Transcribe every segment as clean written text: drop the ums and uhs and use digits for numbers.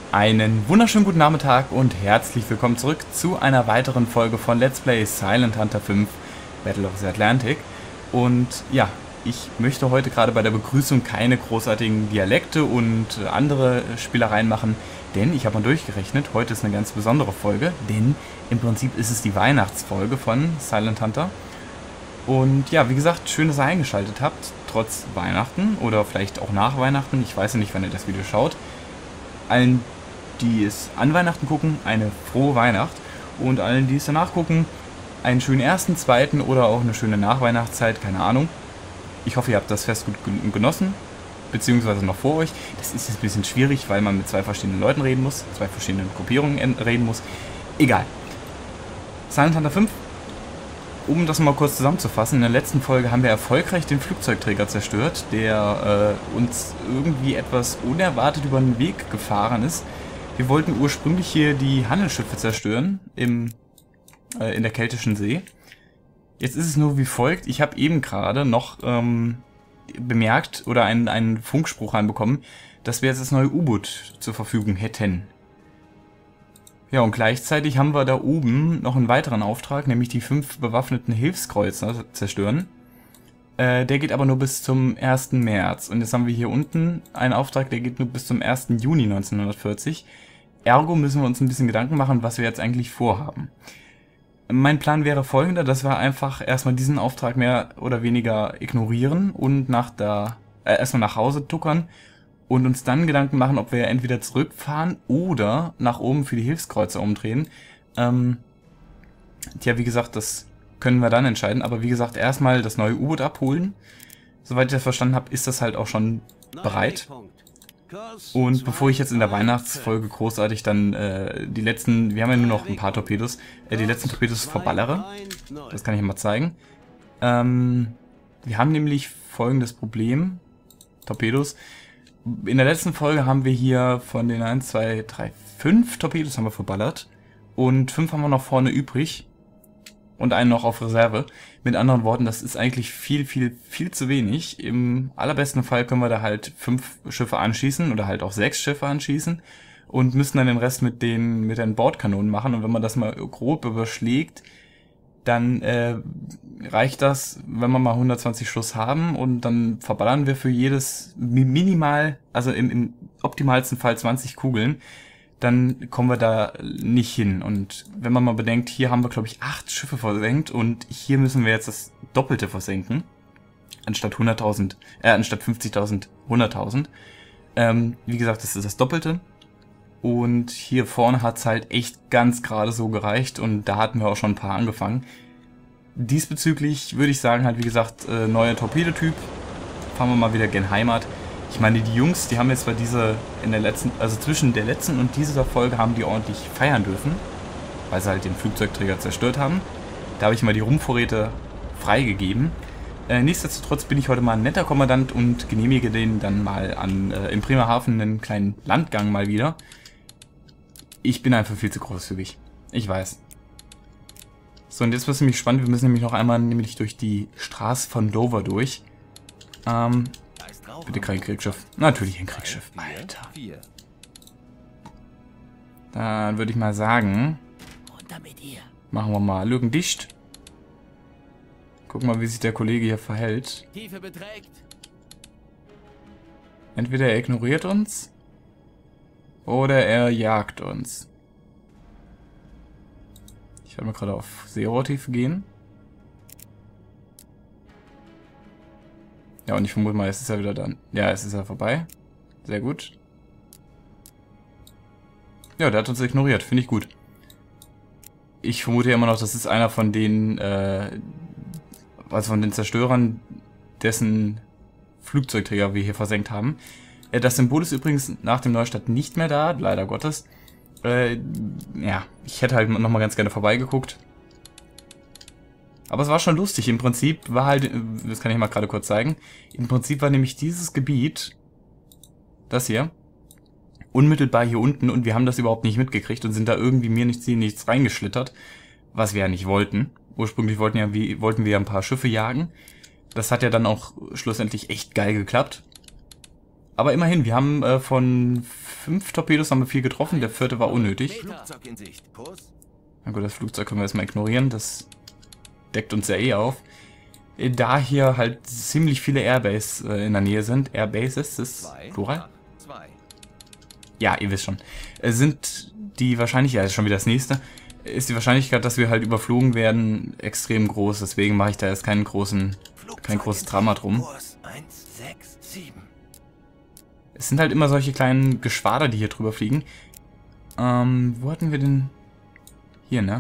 Einen wunderschönen guten Nachmittag und herzlich willkommen zurück zu einer weiteren Folge von Let's Play Silent Hunter 5 Battle of the Atlantic. Und ja, ich möchte heute gerade bei der Begrüßung keine großartigen Dialekte und andere Spielereien machen, denn ich habe mal durchgerechnet, heute ist eine ganz besondere Folge, denn im Prinzip ist es die Weihnachtsfolge von Silent Hunter. Und ja, wie gesagt, schön, dass ihr eingeschaltet habt, trotz Weihnachten oder vielleicht auch nach Weihnachten, ich weiß ja nicht, wann ihr das Video schaut. Allen, die es an Weihnachten gucken, eine frohe Weihnacht, und allen, die es danach gucken, einen schönen ersten, zweiten oder auch eine schöne Nachweihnachtszeit, keine Ahnung. Ich hoffe, ihr habt das Fest gut genossen, beziehungsweise noch vor euch. Das ist jetzt ein bisschen schwierig, weil man mit zwei verschiedenen Leuten reden muss, zwei verschiedenen Gruppierungen reden muss. Egal. Silent Hunter 5, um das mal kurz zusammenzufassen, in der letzten Folge haben wir erfolgreich den Flugzeugträger zerstört, der uns irgendwie etwas unerwartet über den Weg gefahren ist. Wir wollten ursprünglich hier die Handelsschiffe zerstören in der Keltischen See. Jetzt ist es nur wie folgt: Ich habe eben gerade noch bemerkt oder einen Funkspruch reinbekommen, dass wir jetzt das neue U-Boot zur Verfügung hätten. Ja, und gleichzeitig haben wir da oben noch einen weiteren Auftrag, nämlich die 5 bewaffneten Hilfskreuzer zerstören. Der geht aber nur bis zum 1. März. Und jetzt haben wir hier unten einen Auftrag, der geht nur bis zum 1. Juni 1940. Ergo müssen wir uns ein bisschen Gedanken machen, was wir jetzt eigentlich vorhaben. Mein Plan wäre folgender, dass wir einfach erstmal diesen Auftrag mehr oder weniger ignorieren und erstmal nach Hause tuckern und uns dann Gedanken machen, ob wir entweder zurückfahren oder nach oben für die Hilfskreuzer umdrehen. Tja, wie gesagt, das können wir dann entscheiden, aber wie gesagt, erstmal das neue U-Boot abholen. Soweit ich das verstanden habe, ist das halt auch schon bereit. Und bevor ich jetzt in der Weihnachtsfolge großartig dann die letzten, wir haben ja nur noch ein paar Torpedos, die letzten Torpedos verballere, das kann ich mal zeigen. Wir haben nämlich folgendes Problem: Torpedos. In der letzten Folge haben wir hier von den 1, 2, 3, 5 Torpedos haben wir verballert und 5 haben wir noch vorne übrig und einen noch auf Reserve. Mit anderen Worten, das ist eigentlich viel zu wenig. Im allerbesten Fall können wir da halt 5 Schiffe anschießen oder halt auch 6 Schiffe anschießen und müssen dann den Rest mit den Bordkanonen machen. Und wenn man das mal grob überschlägt, dann reicht das, wenn wir mal 120 Schuss haben, und dann verballern wir für jedes minimal, also im optimalsten Fall 20 Kugeln. Dann kommen wir da nicht hin. Und wenn man mal bedenkt, hier haben wir, glaube ich, 8 Schiffe versenkt und hier müssen wir jetzt das Doppelte versenken. Anstatt 100.000, anstatt 50.000, 100.000. Wie gesagt, das ist das Doppelte. Und hier vorne hat es halt echt ganz gerade so gereicht und da hatten wir auch schon ein paar angefangen. Diesbezüglich würde ich sagen, halt wie gesagt, neuer Torpedotyp. Fahren wir mal wieder gen Heimat. Ich meine, die Jungs, die haben jetzt bei also zwischen der letzten und dieser Folge haben die ordentlich feiern dürfen, weil sie halt den Flugzeugträger zerstört haben. Da habe ich mal die Ruhmvorräte freigegeben. Nichtsdestotrotz bin ich heute mal ein netter Kommandant und genehmige den dann mal in Bremerhaven einen kleinen Landgang mal wieder. Ich bin einfach viel zu großzügig. Ich weiß. So, und jetzt wird es nämlich spannend. Wir müssen nämlich noch einmal durch die Straße von Dover durch. Bitte kein Kriegsschiff. Natürlich ein Kriegsschiff. Alter. Dann würde ich mal sagen, machen wir mal Lücken dicht. Gucken mal, wie sich der Kollege hier verhält. Entweder er ignoriert uns oder er jagt uns. Ich werde mal gerade auf Seerohrtiefe gehen. Ja, und ich vermute mal, es ist ja wieder dann. Ja, es ist ja vorbei. Sehr gut. Ja, der hat uns ignoriert. Finde ich gut. Ich vermute ja immer noch, das ist einer von den, also von den Zerstörern, dessen Flugzeugträger wir hier versenkt haben. Das Symbol ist übrigens nach dem Neustart nicht mehr da, leider Gottes. Ja, ich hätte halt nochmal ganz gerne vorbeigeguckt. Aber es war schon lustig. Im Prinzip war halt, das kann ich mal gerade kurz zeigen, im Prinzip war nämlich dieses Gebiet, das hier, unmittelbar hier unten, und wir haben das überhaupt nicht mitgekriegt und sind da irgendwie nichts reingeschlittert, was wir ja nicht wollten. Ursprünglich wollten wir ja ein paar Schiffe jagen. Das hat ja dann auch schlussendlich echt geil geklappt. Aber immerhin, wir haben von 5 Torpedos haben wir 4 getroffen, der 4. war unnötig. Na gut, das Flugzeug können wir erstmal ignorieren, das deckt uns ja eh auf. Da hier halt ziemlich viele Airbases in der Nähe sind. Airbases ist Plural? Ja, ihr wisst schon. Sind die Wahrscheinlichkeit, ist schon wieder das nächste, ist die Wahrscheinlichkeit, dass wir halt überflogen werden, extrem groß. Deswegen mache ich da jetzt kein großes Drama drum. Es sind halt immer solche kleinen Geschwader, die hier drüber fliegen. Wo hatten wir denn? Hier, ne?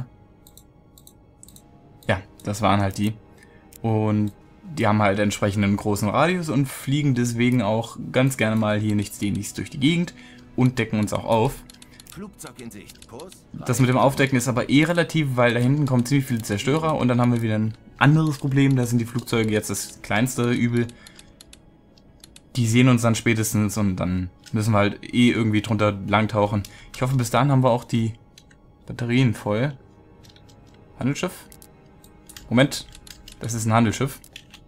Ja, das waren halt die. Und die haben halt entsprechend einen großen Radius und fliegen deswegen auch ganz gerne mal hier nichts durch die Gegend und decken uns auch auf. Das mit dem Aufdecken ist aber eh relativ, weil da hinten kommen ziemlich viele Zerstörer und dann haben wir wieder ein anderes Problem. Da sind die Flugzeuge jetzt das kleinste Übel. Die sehen uns dann spätestens und dann müssen wir halt eh irgendwie drunter lang tauchen. Ich hoffe, bis dahin haben wir auch die Batterien voll. Handelsschiff? Moment, das ist ein Handelsschiff.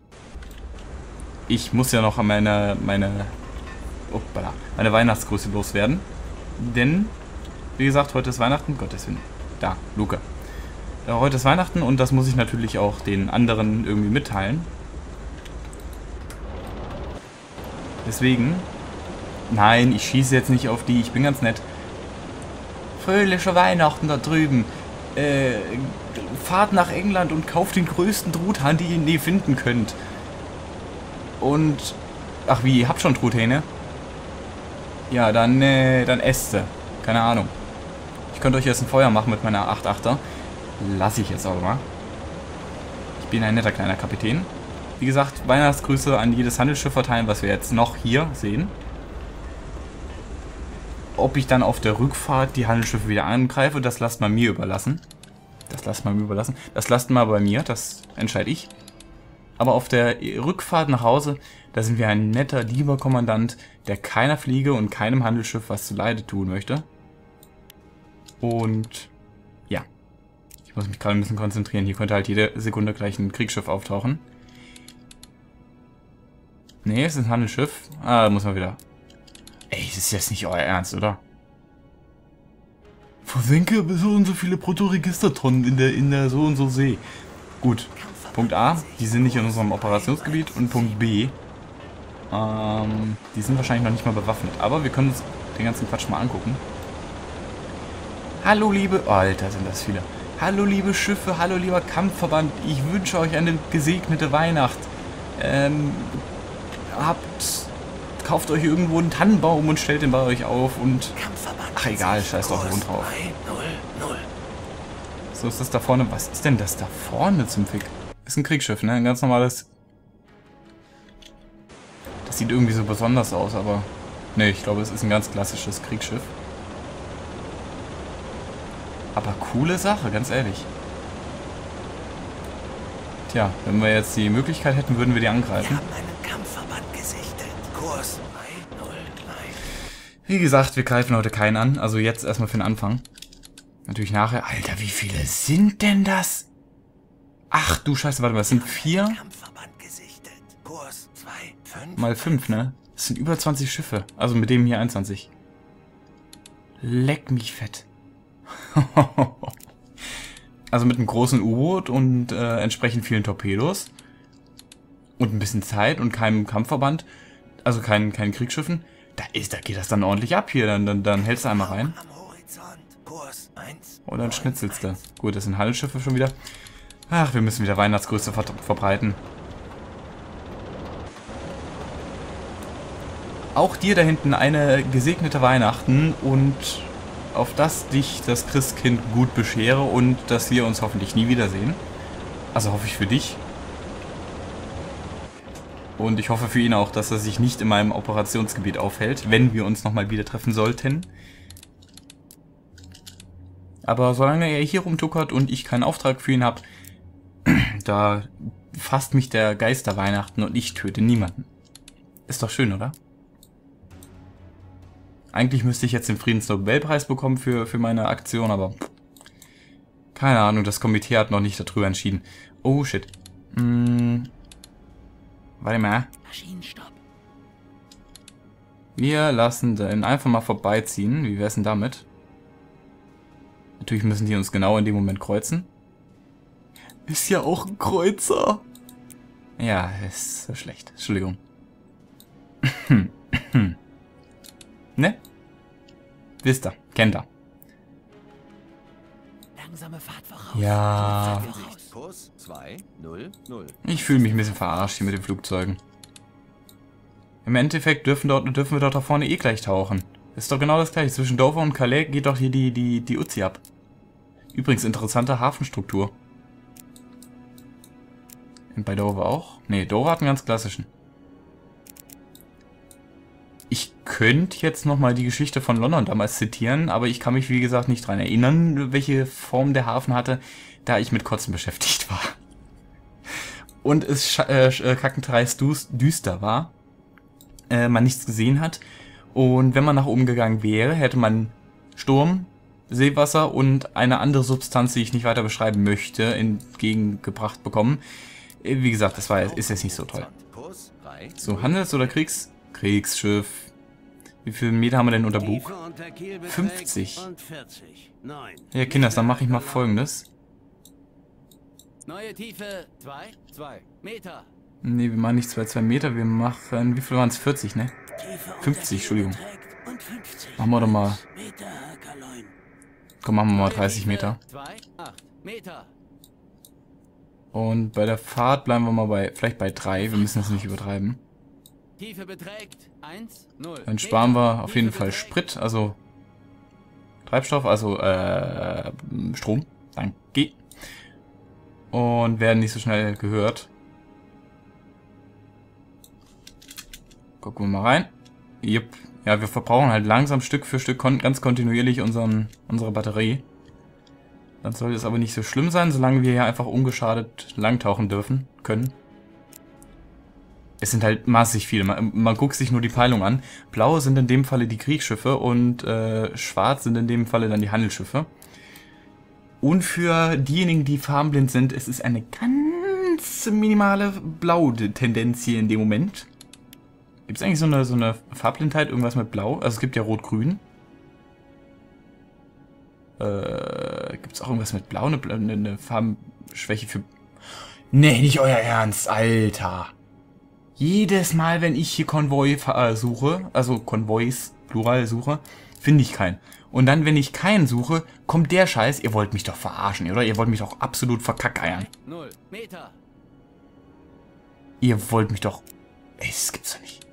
Ich muss ja noch meine Weihnachtsgrüße loswerden. Denn, wie gesagt, heute ist Weihnachten. Gottes Willen. Da, Luca. Heute ist Weihnachten und das muss ich natürlich auch den anderen irgendwie mitteilen. Deswegen, nein, ich schieße jetzt nicht auf die, ich bin ganz nett. Fröhliche Weihnachten da drüben. Fahrt nach England und kauft den größten Truthahn, die ihr je finden könnt. Und, ach wie, ihr habt schon Truthähne? Ja, dann esst sie. Keine Ahnung. Ich könnte euch jetzt ein Feuer machen mit meiner 8-8er. Lasse ich jetzt aber mal. Ich bin ein netter kleiner Kapitän. Wie gesagt, Weihnachtsgrüße an jedes Handelsschiff verteilen, was wir jetzt noch hier sehen. Ob ich dann auf der Rückfahrt die Handelsschiffe wieder angreife, das lasst mal mir überlassen. Das lasst mal bei mir, das entscheide ich. Aber auf der Rückfahrt nach Hause, da sind wir ein netter, lieber Kommandant, der keiner Fliege und keinem Handelsschiff was zuleide tun möchte. Und ja, ich muss mich gerade ein bisschen konzentrieren. Hier könnte halt jede Sekunde gleich ein Kriegsschiff auftauchen. Nee, es ist ein Handelsschiff. Ah, da muss man wieder... Ey, das ist jetzt nicht euer Ernst, oder? Versenke so und so viele Bruttoregistertonnen in der so und so See. Gut. Punkt A, die sind nicht in unserem Operationsgebiet. Und Punkt B, die sind wahrscheinlich noch nicht mal bewaffnet. Aber wir können uns den ganzen Quatsch mal angucken. Hallo liebe... Oh, Alter, sind das viele. Hallo liebe Schiffe, hallo lieber Kampfverband. Ich wünsche euch eine gesegnete Weihnacht. Kauft euch irgendwo einen Tannenbaum und stellt den bei euch auf und... Ach egal, scheiß doch rund drauf. So, ist das da vorne... Was ist denn das da vorne zum Fick? Ist ein Kriegsschiff, ne? Ein ganz normales... Das sieht irgendwie so besonders aus, aber... Ne, ich glaube, es ist ein ganz klassisches Kriegsschiff. Aber coole Sache, ganz ehrlich. Tja, wenn wir jetzt die Möglichkeit hätten, würden wir die angreifen. Wir haben einen Kampfverband gesichtet. Kurs 303. Wie gesagt, wir greifen heute keinen an. Also jetzt erstmal für den Anfang. Natürlich nachher. Alter, wie viele sind denn das? Ach du Scheiße, warte mal, das sind 4 Kurs 2, 5, mal 5, ne? Das sind über 20 Schiffe. Also mit dem hier 21. Leck mich fett. Also mit einem großen U-Boot und entsprechend vielen Torpedos. Und ein bisschen Zeit und keinem Kampfverband. Also keinen Kriegsschiffen. Da geht das dann ordentlich ab hier. Dann hältst du einmal rein. Und dann schnitzelst du. Gut, das sind Handelsschiffe schon wieder. Ach, wir müssen wieder Weihnachtsgrüße verbreiten. Auch dir da hinten eine gesegnete Weihnachten und auf dass dich das Christkind gut beschere und dass wir uns hoffentlich nie wiedersehen. Also hoffe ich für dich. Und ich hoffe für ihn auch, dass er sich nicht in meinem Operationsgebiet aufhält, wenn wir uns nochmal wieder treffen sollten. Aber solange er hier rumtuckert und ich keinen Auftrag für ihn habe, da fasst mich der Geist der Weihnachten und ich töte niemanden. Ist doch schön, oder? Eigentlich müsste ich jetzt den Friedensnobelpreis bekommen für meine Aktion, aber keine Ahnung, das Komitee hat noch nicht darüber entschieden. Oh, shit. Warte mal. Maschinenstopp. Wir lassen den einfach mal vorbeiziehen. Wie wär's denn damit? Natürlich müssen die uns genau in dem Moment kreuzen. Ist ja auch ein Kreuzer. Ja, ist so schlecht. Entschuldigung. Ne? Wisst ihr, kennt ihr. Langsame Fahrt voraus. Ja. Kurs 200. Ich fühle mich ein bisschen verarscht hier mit den Flugzeugen. Im Endeffekt dürfen wir dort da vorne eh gleich tauchen. Ist doch genau das gleiche. Zwischen Dover und Calais geht doch hier die Uzi ab. Übrigens interessante Hafenstruktur. Und bei Dover auch? Ne, Dover hat einen ganz klassischen. Ich könnte jetzt nochmal die Geschichte von London damals zitieren, aber ich kann mich wie gesagt nicht dran erinnern, welche Form der Hafen hatte, da ich mit Kotzen beschäftigt war. Und es kackendreist düster war, man nichts gesehen hat. Und wenn man nach oben gegangen wäre, hätte man Sturm, Seewasser und eine andere Substanz, die ich nicht weiter beschreiben möchte, entgegengebracht bekommen. Wie gesagt, ist jetzt nicht so toll. So, Handels- oder Kriegsschiff. Wie viele Meter haben wir denn unter Bug? 50. Ja, Kinders, dann mache ich mal Folgendes. Neue Tiefe 2 Meter. Ne, wir machen nicht 2 Meter, wir machen, wie viel waren es? 40, ne? 50, Entschuldigung. Machen wir doch mal. Komm, machen wir mal 30 Meter. Und bei der Fahrt bleiben wir mal vielleicht bei 3. Wir müssen das nicht übertreiben. Tiefe beträgt 1, 0. Dann sparen wir auf jeden Fall Sprit, also Treibstoff, also Strom. Danke. Und werden nicht so schnell gehört. Gucken wir mal rein. Jupp. Ja, wir verbrauchen halt langsam Stück für Stück ganz kontinuierlich unsere Batterie. Dann soll es aber nicht so schlimm sein, solange wir hier einfach ungeschadet langtauchen können. Es sind halt massig viele. Man guckt sich nur die Peilung an. Blau sind in dem Falle die Kriegsschiffe und schwarz sind in dem Falle dann die Handelsschiffe. Und für diejenigen, die farbenblind sind, es ist eine ganz minimale Blau-Tendenz hier in dem Moment. Gibt es eigentlich so eine Farbblindheit, irgendwas mit Blau? Also es gibt ja Rot-Grün. Gibt es auch irgendwas mit Blau? Eine Farbenschwäche für... Nee, nicht euer Ernst, Alter. Jedes Mal, wenn ich hier Konvoi suche, also Konvois, Plural suche, finde ich keinen. Und dann, wenn ich keinen suche, kommt der Scheiß, ihr wollt mich doch verarschen, oder? Ihr wollt mich doch absolut verkackeiern. 0 Meter. Ihr wollt mich doch... Ey, das gibt's doch nicht.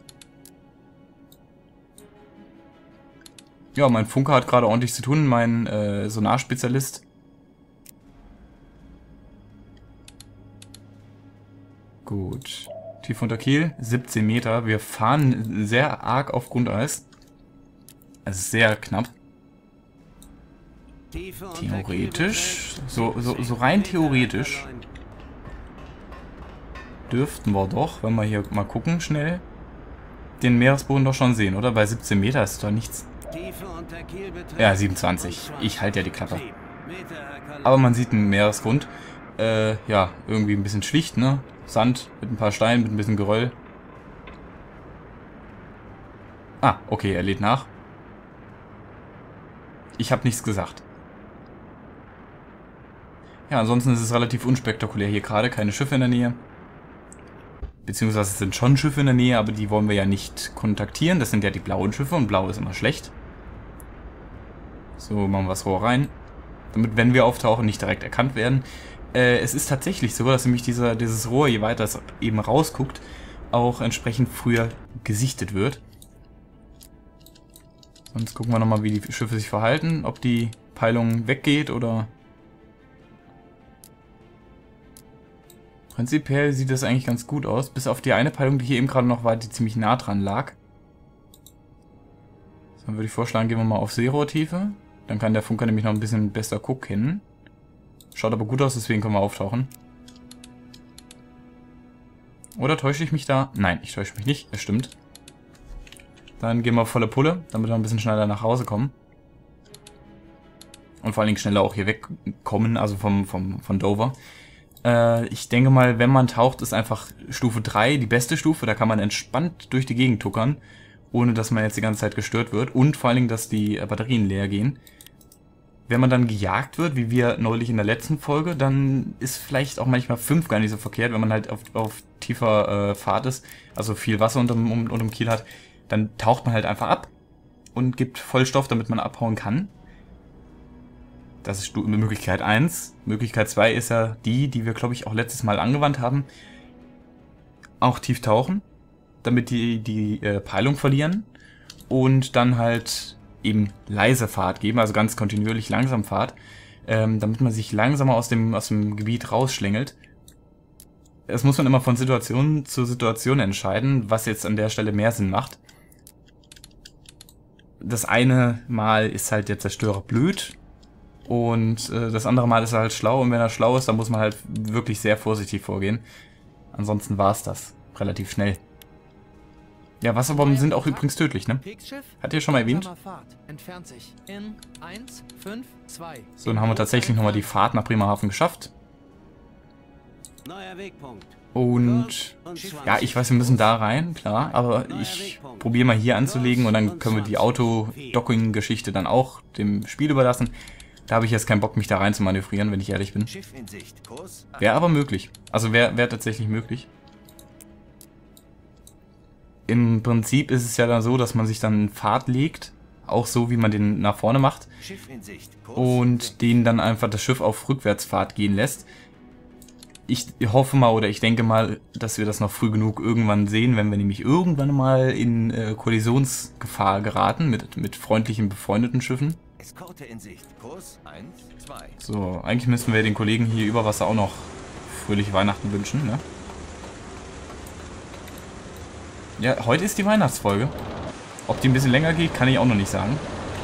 Ja, mein Funker hat gerade ordentlich zu tun, mein Sonarspezialist. Gut. Tief unter Kiel, 17 Meter. Wir fahren sehr arg auf Grundeis. Es ist sehr knapp. Theoretisch, so rein theoretisch, dürften wir doch, wenn wir hier mal gucken, schnell, den Meeresboden doch schon sehen, oder? Bei 17 Meter ist doch nichts. Ja, 27. Ich halte ja die Klappe. Aber man sieht einen Meeresgrund. Ja, irgendwie ein bisschen schlicht, ne? Sand mit ein paar Steinen, mit ein bisschen Geröll. Ah, okay, er lädt nach. Ich habe nichts gesagt. Ja, ansonsten ist es relativ unspektakulär hier gerade. Keine Schiffe in der Nähe. Beziehungsweise es sind schon Schiffe in der Nähe, aber die wollen wir ja nicht kontaktieren. Das sind ja die blauen Schiffe und blau ist immer schlecht. So, machen wir das Rohr rein. Damit, wenn wir auftauchen, nicht direkt erkannt werden. Es ist tatsächlich so, dass nämlich dieses Rohr, je weiter es eben rausguckt, auch entsprechend früher gesichtet wird. Sonst gucken wir nochmal, wie die Schiffe sich verhalten. Ob die Peilung weggeht oder... Prinzipiell sieht das eigentlich ganz gut aus. Bis auf die eine Peilung, die hier eben gerade noch war, die ziemlich nah dran lag. So, dann würde ich vorschlagen, gehen wir mal auf Seerohrtiefe. Dann kann der Funker nämlich noch ein bisschen besser gucken. Schaut aber gut aus, deswegen können wir auftauchen. Oder täusche ich mich da? Nein, ich täusche mich nicht. Es stimmt. Dann gehen wir auf volle Pulle, damit wir ein bisschen schneller nach Hause kommen. Und vor allen Dingen schneller auch hier wegkommen, also von Dover. Ich denke mal, wenn man taucht, ist einfach Stufe 3 die beste Stufe. Da kann man entspannt durch die Gegend tuckern. ohne dass man jetzt die ganze Zeit gestört wird und vor allen Dingen, dass die Batterien leer gehen. Wenn man dann gejagt wird, wie wir neulich in der letzten Folge, dann ist vielleicht auch manchmal 5 gar nicht so verkehrt, wenn man halt auf tiefer Fahrt ist, also viel Wasser unterm Kiel hat, dann taucht man halt einfach ab und gibt voll Stoff, damit man abhauen kann. Das ist Möglichkeit 1. Möglichkeit 2 ist ja die wir, glaube ich, auch letztes Mal angewandt haben. Auch tief tauchen, damit die Peilung verlieren und dann halt eben leise Fahrt geben, also ganz kontinuierlich langsam Fahrt, damit man sich langsamer aus dem Gebiet rausschlängelt. Das muss man immer von Situation zu Situation entscheiden, was jetzt an der Stelle mehr Sinn macht. Das eine Mal ist halt der Zerstörer blöd und das andere Mal ist er halt schlau, und wenn er schlau ist, dann muss man halt wirklich sehr vorsichtig vorgehen. Ansonsten war es das relativ schnell. Ja, Wasserbomben sind auch übrigens tödlich, ne? Hat ihr schon mal erwähnt? So, dann haben wir tatsächlich nochmal die Fahrt nach Bremerhaven geschafft. Und ja, ich weiß, wir müssen da rein, klar, aber ich probiere mal hier anzulegen und dann können wir die Auto-Docking-Geschichte dann auch dem Spiel überlassen. Da habe ich jetzt keinen Bock, mich da rein zu manövrieren, wenn ich ehrlich bin. Wäre aber möglich. Also wäre tatsächlich möglich. Im Prinzip ist es ja dann so, dass man sich dann einen Pfad legt, auch so wie man den nach vorne macht, und den dann einfach das Schiff auf Rückwärtsfahrt gehen lässt. Ich hoffe mal oder ich denke mal, dass wir das noch früh genug irgendwann sehen, wenn wir nämlich irgendwann mal in Kollisionsgefahr geraten mit freundlichen, befreundeten Schiffen. So, eigentlich müssten wir den Kollegen hier über Wasser auch noch fröhliche Weihnachten wünschen, ne? Ja, heute ist die Weihnachtsfolge. Ob die ein bisschen länger geht, kann ich auch noch nicht sagen.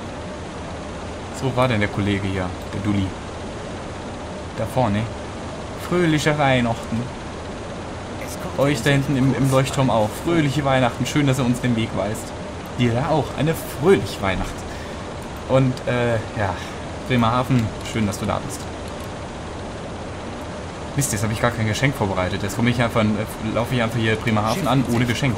So war denn der Kollege hier, der Dulli. Da vorne. Fröhliche Weihnachten. Euch da hinten im Leuchtturm auch. Fröhliche Weihnachten. Schön, dass ihr uns den Weg weist. Dir da auch. Eine fröhliche Weihnacht. Und, ja. Bremerhaven, schön, dass du da bist. Mist, jetzt habe ich gar kein Geschenk vorbereitet. Jetzt laufe ich einfach hier Bremerhaven an, ohne Geschenk.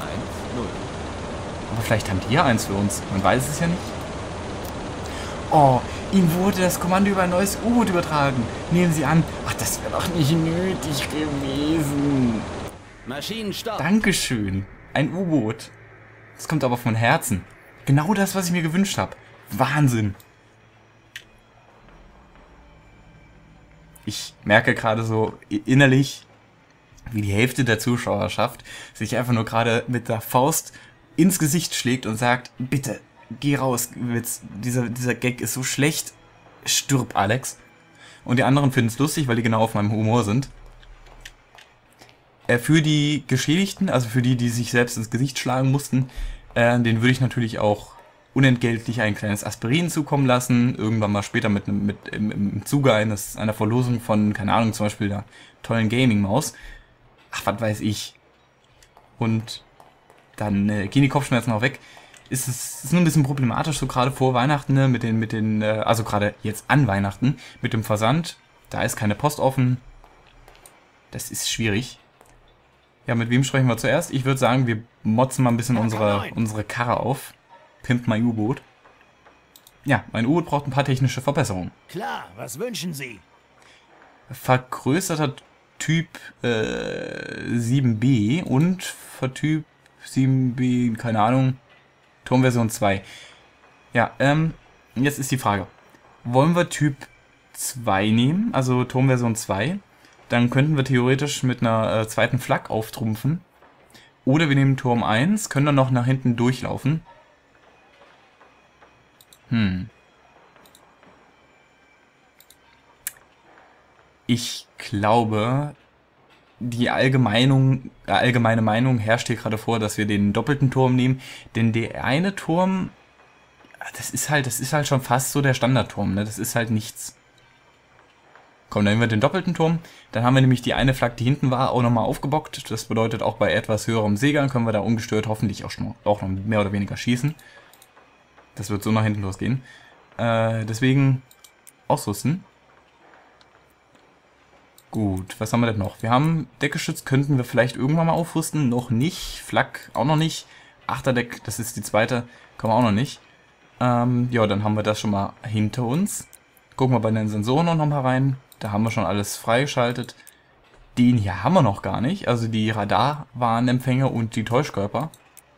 Aber vielleicht haben die ja eins für uns. Man weiß es ja nicht. Oh, Ihnen wurde das Kommando über ein neues U-Boot übertragen. Nehmen Sie an. Ach, das wäre doch nicht nötig gewesen. Maschinenstopp. Dankeschön. Ein U-Boot. Das kommt aber von Herzen. Genau das, was ich mir gewünscht habe. Wahnsinn. Ich merke gerade so innerlich, wie die Hälfte der Zuschauerschaft sich einfach nur gerade mit der Faust ins Gesicht schlägt und sagt, bitte, geh raus, dieser Gag ist so schlecht, stirb, Alex. Und die anderen finden es lustig, weil die genau auf meinem Humor sind. Für die Geschädigten, also für die sich selbst ins Gesicht schlagen mussten, den würde ich natürlich auch unentgeltlich ein kleines Aspirin zukommen lassen, irgendwann mal später im Zuge einer Verlosung von, keine Ahnung, zum Beispiel der tollen Gaming-Maus. Ach, was weiß ich. Und dann gehen die Kopfschmerzen auch weg. Ist nur ein bisschen problematisch, so gerade vor Weihnachten, ne, also gerade jetzt an Weihnachten, mit dem Versand. Da ist keine Post offen. Das ist schwierig. Ja, mit wem sprechen wir zuerst? Ich würde sagen, wir motzen mal ein bisschen unsere Karre auf. Pimp mein U-Boot. Ja, mein U-Boot braucht ein paar technische Verbesserungen. Klar, was wünschen Sie? Vergrößerter Typ 7b und Typ 7b, keine Ahnung, Turmversion 2. Ja, jetzt ist die Frage. Wollen wir Typ 2 nehmen, also Turmversion 2? Dann könnten wir theoretisch mit einer zweiten Flak auftrumpfen. Oder wir nehmen Turm 1, können dann noch nach hinten durchlaufen. Ich glaube, die allgemeine Meinung herrscht hier gerade vor, dass wir den doppelten Turm nehmen. Denn der eine Turm, das ist halt schon fast so der Standardturm, ne? Das ist halt nichts. Komm, dann nehmen wir den doppelten Turm. Dann haben wir nämlich die eine Flak, die hinten war, auch nochmal aufgebockt. Das bedeutet, auch bei etwas höherem Seegang können wir da ungestört hoffentlich auch noch mehr oder weniger schießen. Das wird so nach hinten losgehen. Deswegen ausrüsten. Gut, was haben wir denn noch? Wir haben Deckgeschütz, könnten wir vielleicht irgendwann mal aufrüsten. Noch nicht. Flak auch noch nicht. Achterdeck, das ist die zweite, kommen wir auch noch nicht. Ja, dann haben wir das schon mal hinter uns. Gucken wir bei den Sensoren noch mal rein. Da haben wir schon alles freigeschaltet. Den hier haben wir noch gar nicht, also die Radarwarnempfänger und die Täuschkörper.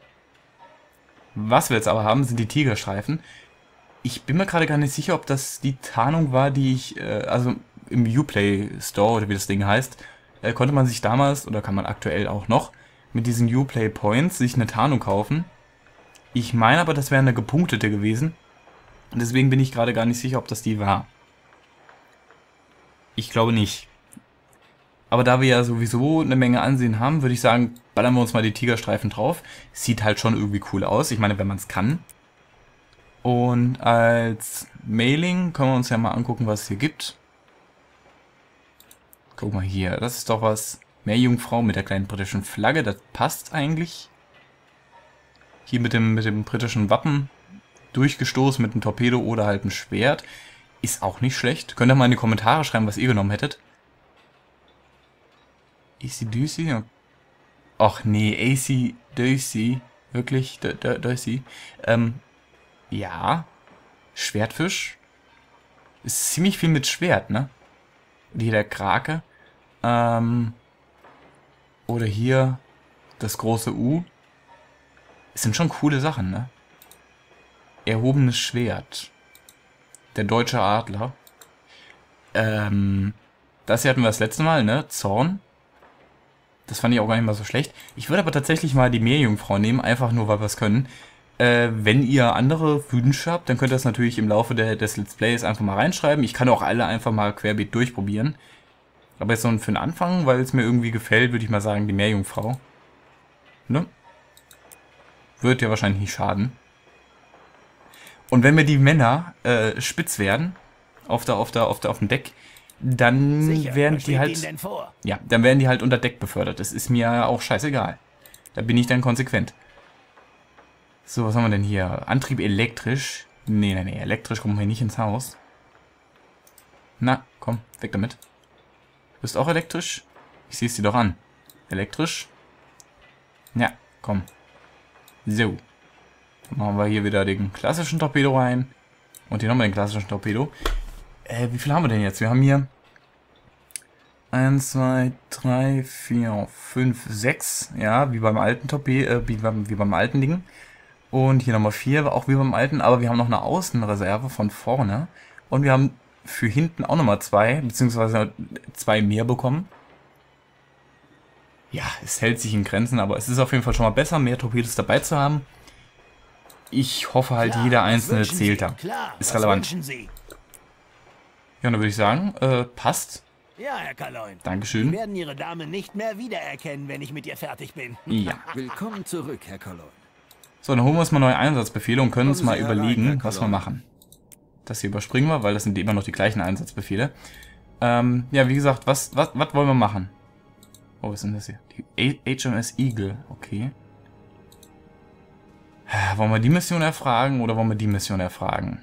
Was wir jetzt aber haben, sind die Tigerstreifen. Ich bin mir gerade gar nicht sicher, ob das die Tarnung war, die ich, also im Uplay Store oder wie das Ding heißt, konnte man sich damals, oder kann man aktuell auch noch, mit diesen Uplay Points sich eine Tarnung kaufen. Ich meine aber, das wäre eine gepunktete gewesen. Und deswegen bin ich gerade gar nicht sicher, ob das die war. Ich glaube nicht. Aber da wir ja sowieso eine Menge Ansehen haben, würde ich sagen, ballern wir uns mal die Tigerstreifen drauf. Sieht halt schon irgendwie cool aus. Ich meine, wenn man es kann. Und als Mailing können wir uns ja mal angucken, was es hier gibt. Guck mal hier, das ist doch was. Meerjungfrau mit der kleinen britischen Flagge, das passt eigentlich. Hier mit dem britischen Wappen durchgestoßen mit einem Torpedo oder halt ein Schwert. Ist auch nicht schlecht. Könnt ihr mal in die Kommentare schreiben, was ihr genommen hättet. AC-Düsi? Ach nee, AC-Düsi. Wirklich? Düsi? Ja. Schwertfisch. Ist ziemlich viel mit Schwert, ne? Hier der Krake. Oder hier das große U. Es sind schon coole Sachen, ne? Erhobenes Schwert. Der deutsche Adler. Das hier hatten wir das letzte Mal, ne? Zorn. Das fand ich auch gar nicht mal so schlecht. Ich würde aber tatsächlich mal die Meerjungfrau nehmen, einfach nur, weil wir es können. Wenn ihr andere Wünsche habt, dann könnt ihr das natürlich im Laufe des Let's Plays einfach mal reinschreiben. Ich kann auch alle einfach mal querbeet durchprobieren. Aber jetzt so für den Anfang, weil es mir irgendwie gefällt, würde ich mal sagen, die Meerjungfrau. Ne? Wird ja wahrscheinlich nicht schaden. Und wenn mir die Männer spitz werden, auf dem Deck, dann Sicher, werden was die steht halt... Ihnen denn vor? Ja, dann werden die halt unter Deck befördert. Das ist mir auch scheißegal. Da bin ich dann konsequent. So, was haben wir denn hier? Antrieb elektrisch. Nee, elektrisch kommen wir hier nicht ins Haus. Na, komm, weg damit. Du bist auch elektrisch? Ich sehe es dir doch an. Elektrisch? Ja, komm. So. Dann machen wir hier wieder den klassischen Torpedo rein. Und hier nochmal den klassischen Torpedo. Wie viel haben wir denn jetzt? Wir haben hier 1, 2, 3, 4, 5, 6. Ja, wie beim alten Torpedo, wie beim alten Ding. Und hier nochmal 4, auch wie beim alten. Aber wir haben noch eine Außenreserve von vorne. Und wir haben für hinten auch nochmal 2, beziehungsweise 2 mehr bekommen. Ja, es hält sich in Grenzen, aber es ist auf jeden Fall schon mal besser, mehr Torpedos dabei zu haben. Ich hoffe halt, Klar, jeder was einzelne wünschen zählt Sie? da. Klar, Ist was relevant. wünschen Sie? Ja, dann würde ich sagen, passt. Ja, Herr Kaloin. Sie Dankeschön. werden Ihre Dame nicht mehr wiedererkennen, wenn ich mit ihr fertig bin. Ja. Willkommen zurück, Herr Kaloin. So, dann holen wir uns mal neue Einsatzbefehle und können uns Kommen mal Sie herein, überlegen, Herr was wir Kaloin. machen. Das hier überspringen wir, weil das sind immer noch die gleichen Einsatzbefehle. Ja, wie gesagt, was wollen wir machen? Oh, was ist denn das hier? Die HMS Eagle, okay. Wollen wir die Mission erfragen oder wollen wir die Mission erfragen?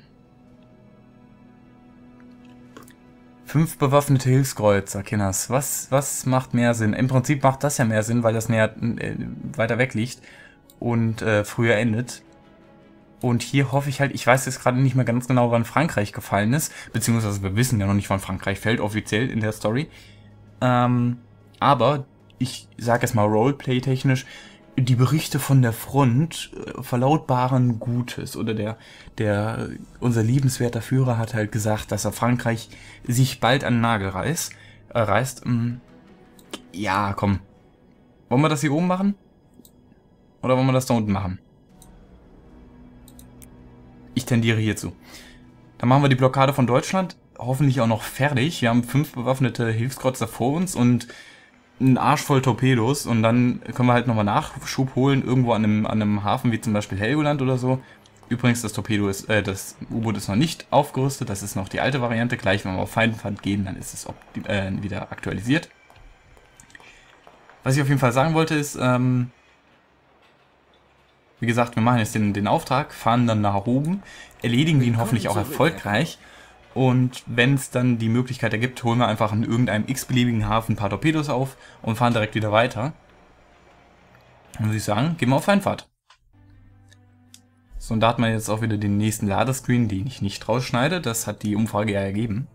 5 bewaffnete Hilfskreuzer, Kinders. Was macht mehr Sinn? Im Prinzip macht das ja mehr Sinn, weil das näher weiter weg liegt und früher endet. Und hier hoffe ich halt, ich weiß jetzt gerade nicht mehr ganz genau, wann Frankreich gefallen ist, beziehungsweise wir wissen ja noch nicht, wann Frankreich fällt, offiziell in der Story. Aber ich sage jetzt mal Roleplay-technisch, die Berichte von der Front verlautbaren Gutes. Oder unser liebenswerter Führer hat halt gesagt, dass er Frankreich sich bald an den Nagel reißt. Ja, komm. Wollen wir das hier oben machen? Oder wollen wir das da unten machen? Ich tendiere hierzu. Dann machen wir die Blockade von Deutschland hoffentlich auch noch fertig. Wir haben 5 bewaffnete Hilfskreuzer vor uns und einen Arsch voll Torpedos. Und dann können wir halt nochmal Nachschub holen, irgendwo an einem Hafen, wie zum Beispiel Helgoland oder so. Übrigens, das U-Boot ist noch nicht aufgerüstet. Das ist noch die alte Variante. Gleich, wenn wir auf Feindfahrt gehen, dann ist es wieder aktualisiert. Was ich auf jeden Fall sagen wollte ist, wie gesagt, wir machen jetzt den Auftrag, fahren dann nach oben, erledigen ihn hoffentlich auch erfolgreich. Und wenn es dann die Möglichkeit ergibt, holen wir einfach in irgendeinem x-beliebigen Hafen ein paar Torpedos auf und fahren direkt wieder weiter. Dann würde ich sagen, gehen wir auf Feindfahrt. So, und da hat man jetzt auch wieder den nächsten Ladescreen, den ich nicht rausschneide. Das hat die Umfrage ja ergeben.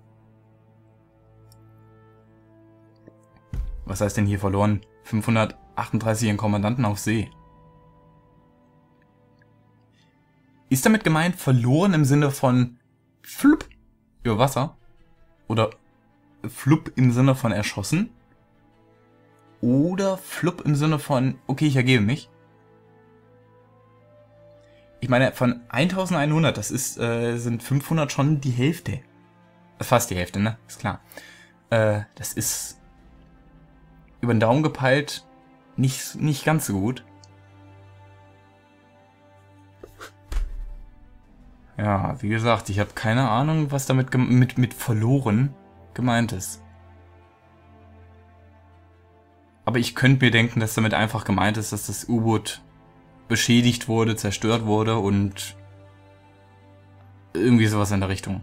Was heißt denn hier verloren? 538 Kommandanten auf See. Ist damit gemeint verloren im Sinne von flupp über Wasser? Oder flupp im Sinne von erschossen? Oder flupp im Sinne von, okay, ich ergebe mich? Ich meine, von 1100, das ist, sind 500 schon die Hälfte. Fast die Hälfte, ne? Ist klar. Das ist über den Daumen gepeilt nicht ganz so gut. Ja, wie gesagt, ich habe keine Ahnung, was damit mit verloren gemeint ist. Aber ich könnte mir denken, dass damit einfach gemeint ist, dass das U-Boot beschädigt wurde, zerstört wurde und irgendwie sowas in der Richtung.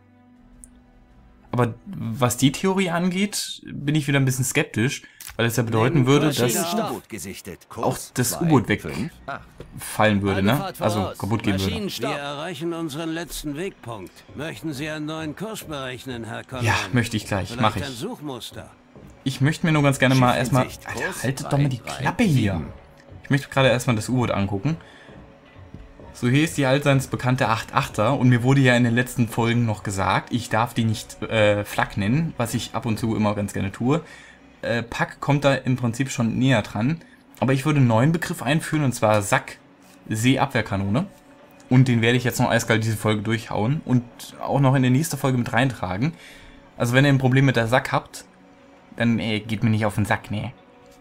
Aber was die Theorie angeht, bin ich wieder ein bisschen skeptisch, weil es ja bedeuten würde, dass auch das U-Boot wegfallen würde, ne? Also kaputt gehen würde. Wir erreichen unseren letzten Wegpunkt. Möchten Sie einen neuen Kurs berechnen, Herr Colon? Ja, möchte ich gleich, mache ich. Ein Suchmuster. Ich möchte mir nur ganz gerne mal erstmal... Alter, haltet doch mal die Klappe hier. Ich möchte gerade erstmal das U-Boot angucken. So, hier ist die allseits bekannte 8-8er und mir wurde ja in den letzten Folgen noch gesagt, ich darf die nicht Flak nennen, was ich ab und zu immer ganz gerne tue. Pack kommt da im Prinzip schon näher dran, aber ich würde einen neuen Begriff einführen und zwar Sack Seeabwehrkanone. Und den werde ich jetzt noch eiskalt diese Folge durchhauen und auch noch in der nächsten Folge mit reintragen. Also wenn ihr ein Problem mit der Sack habt, dann geht mir nicht auf den Sack, ne.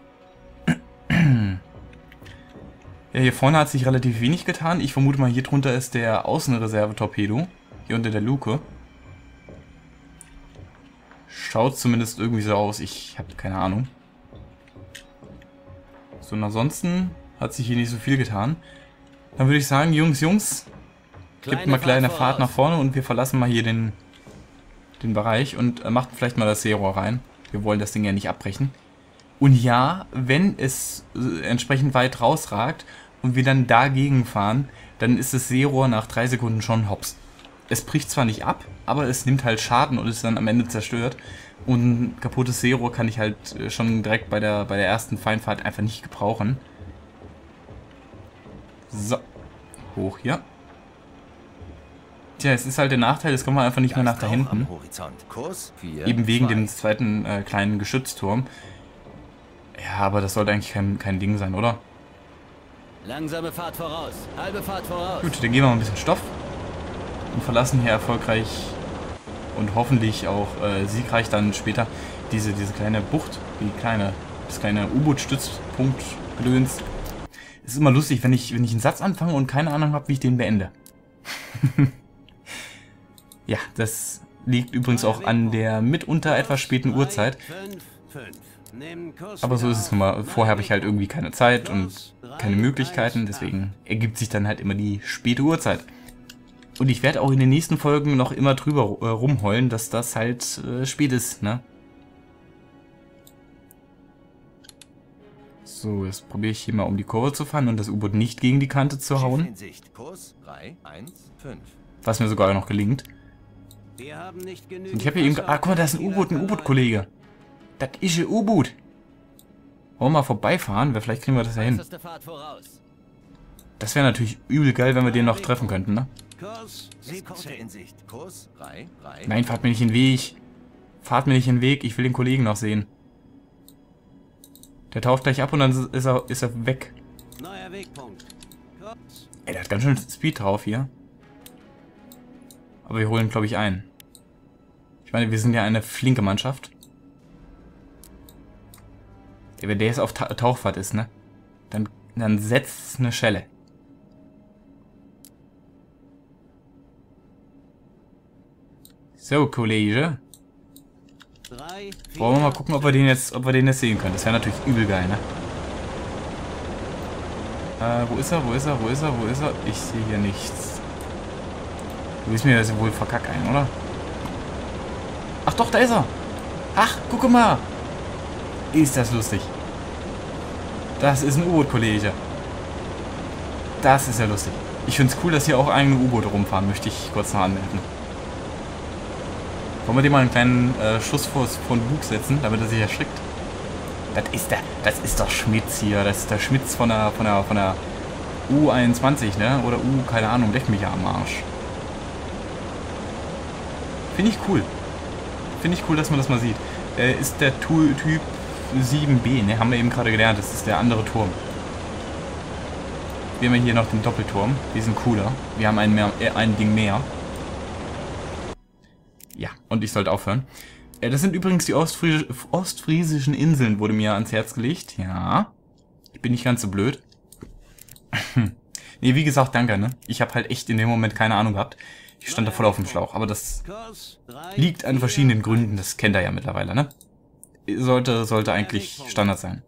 Ja, hier vorne hat sich relativ wenig getan. Ich vermute mal, hier drunter ist der Außenreserve-Torpedo. Hier unter der Luke. Schaut zumindest irgendwie so aus. Ich habe keine Ahnung. So, und ansonsten hat sich hier nicht so viel getan. Dann würde ich sagen, Jungs, gebt mal kleine Fahrt nach vorne und wir verlassen mal hier den Bereich und macht vielleicht mal das Seerohr rein. Wir wollen das Ding ja nicht abbrechen. Und ja, wenn es entsprechend weit rausragt und wir dann dagegen fahren, dann ist das Seerohr nach 3 Sekunden schon hops. Es bricht zwar nicht ab, aber es nimmt halt Schaden und ist dann am Ende zerstört. Und ein kaputtes Seerohr kann ich halt schon direkt bei der ersten Feindfahrt einfach nicht gebrauchen. So, hoch hier. Tja, es ist halt der Nachteil, es kommt man einfach nicht mehr nach da hinten. Eben wegen dem zweiten kleinen Geschützturm. Ja, aber das sollte eigentlich kein Ding sein, oder? Langsame Fahrt voraus, halbe Fahrt voraus. Gut, dann geben wir mal ein bisschen Stoff und verlassen hier erfolgreich und hoffentlich auch siegreich dann später diese kleine Bucht, das kleine U-Boot-Stützpunkt Gedöns. Es ist immer lustig, wenn ich einen Satz anfange und keine Ahnung habe, wie ich den beende. Ja, das liegt übrigens auch an der mitunter etwas späten Uhrzeit. Aber so ist es nun mal. Vorher habe ich halt irgendwie keine Zeit und keine Möglichkeiten, deswegen ergibt sich dann halt immer die späte Uhrzeit. Und ich werde auch in den nächsten Folgen noch immer drüber rumheulen, dass das halt spät ist, ne? So, jetzt probiere ich hier mal um die Kurve zu fahren und das U-Boot nicht gegen die Kante zu hauen. Was mir sogar noch gelingt. Und ich habe hier eben... Ah, guck mal, da ist ein U-Boot, Kollege. Das ist ein U-Boot. Wollen wir mal vorbeifahren? Vielleicht kriegen wir das ja hin. Das wäre natürlich übel geil, wenn wir den noch treffen könnten, ne? Nein, fahrt mir nicht in den Weg. Fahrt mir nicht in den Weg, ich will den Kollegen noch sehen. Der taucht gleich ab und dann ist er weg. Ey, der hat ganz schön Speed drauf hier. Aber wir holen, glaube ich, ein. Ich meine, wir sind ja eine flinke Mannschaft. Ja, wenn der jetzt auf Tauchfahrt ist, ne? Dann setzt eine Schelle. So, Kollege. Wollen wir mal gucken, ob wir den jetzt sehen können. Das wäre natürlich übel geil, ne? Wo ist er? Ich sehe hier nichts. Du willst mir das wohl verkackt ein, oder? Ach doch, da ist er! Ach, guck mal! Ist das lustig. Das ist ein U-Boot, Kollege. Das ist ja lustig. Ich finde es cool, dass hier auch eigene U-Boote rumfahren, möchte ich kurz noch anmerken. Wollen wir dem mal einen kleinen Schuss vor den Bug setzen, damit er sich erschrickt? Das ist doch Schmitz hier. Das ist der Schmitz von der U21, ne? Oder keine Ahnung, leck mich ja am Arsch. Finde ich cool. Finde ich cool, dass man das mal sieht. Ist der Typ 7B, ne? Haben wir eben gerade gelernt. Das ist der andere Turm. Wir haben hier noch den Doppelturm. Die sind cooler. Wir haben ein Ding mehr. Ja, und ich sollte aufhören. Das sind übrigens die ostfriesischen Inseln, wurde mir ans Herz gelegt. Ja. Ich bin nicht ganz so blöd. Nee, wie gesagt, danke, ne? Ich habe halt echt in dem Moment keine Ahnung gehabt. Ich stand da voll auf dem Schlauch. Aber das liegt an verschiedenen Gründen. Das kennt ihr ja mittlerweile, ne? Sollte eigentlich Standard sein.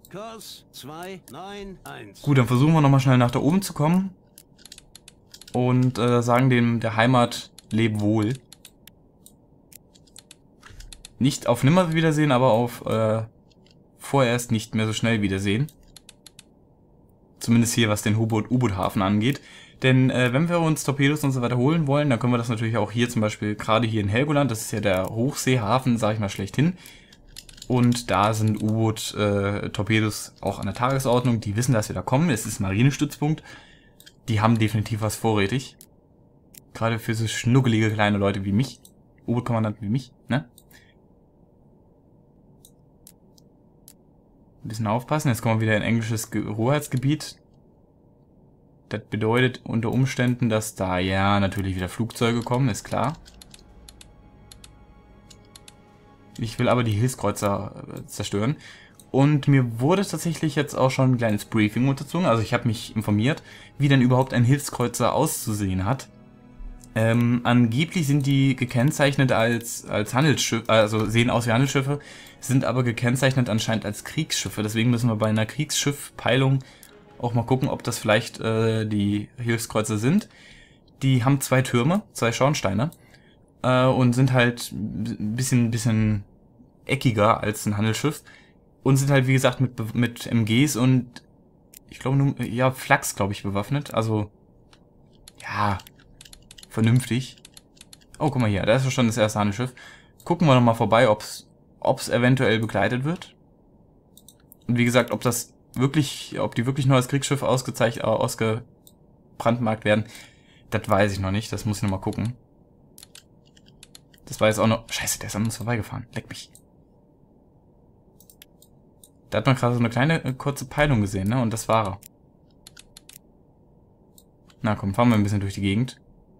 Gut, dann versuchen wir nochmal schnell nach da oben zu kommen. Und sagen der Heimat, leb wohl. Nicht auf Nimmerwiedersehen, aber auf vorerst nicht mehr so schnell wiedersehen. Zumindest hier, was den U-Boot-Hafen angeht. Denn wenn wir uns Torpedos und so weiter holen wollen, dann können wir das natürlich auch hier zum Beispiel, gerade hier in Helgoland, das ist ja der Hochseehafen, sage ich mal schlechthin. Und da sind U-Boot-Torpedos auch an der Tagesordnung. Die wissen, dass wir da kommen. Es ist ein Marinestützpunkt. Die haben definitiv was vorrätig. Gerade für so schnuckelige kleine Leute wie mich. U-Boot-Kommandanten wie mich, ne? Ein bisschen aufpassen. Jetzt kommen wir wieder in englisches Hoheitsgebiet. Das bedeutet unter Umständen, dass da ja natürlich wieder Flugzeuge kommen, ist klar. Ich will aber die Hilfskreuzer zerstören. Und mir wurde tatsächlich jetzt auch schon ein kleines Briefing unterzogen. Also ich habe mich informiert, wie denn überhaupt ein Hilfskreuzer auszusehen hat. Angeblich sind die gekennzeichnet als Handelsschiff, also sehen aus wie Handelsschiffe, sind aber gekennzeichnet anscheinend als Kriegsschiffe. Deswegen müssen wir bei einer Kriegsschiffpeilung auch mal gucken, ob das vielleicht die Hilfskreuzer sind. Die haben 2 Türme, 2 Schornsteine und sind halt ein bisschen eckiger als ein Handelsschiff und sind halt wie gesagt mit MGs und ich glaube ja Flaks, glaube ich, bewaffnet. Also ja, vernünftig. Oh, guck mal hier, da ist schon das erste Handelsschiff. Gucken wir noch mal vorbei, ob es eventuell begleitet wird. Und wie gesagt, ob die wirklich nur als Kriegsschiff ausgebrandmarkt werden, das weiß ich noch nicht. Das muss ich noch mal gucken. Das war jetzt auch noch... Scheiße, der ist an uns vorbeigefahren. Leck mich. Da hat man gerade so eine kleine, kurze Peilung gesehen, ne? Und das war er. Na komm, fahren wir ein bisschen durch die Gegend.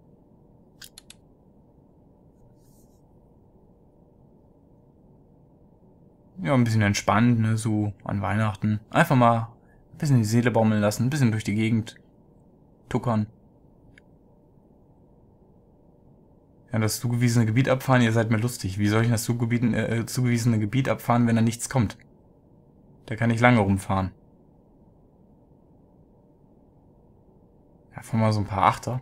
Ja, ein bisschen entspannt, ne, so an Weihnachten. Einfach mal ein bisschen die Seele baumeln lassen, ein bisschen durch die Gegend tuckern. Ja, das zugewiesene Gebiet abfahren, ihr seid mir lustig. Wie soll ich das zugewiesene Gebiet abfahren, wenn da nichts kommt? Da kann ich lange rumfahren. Ja, fahren wir so ein paar Achter.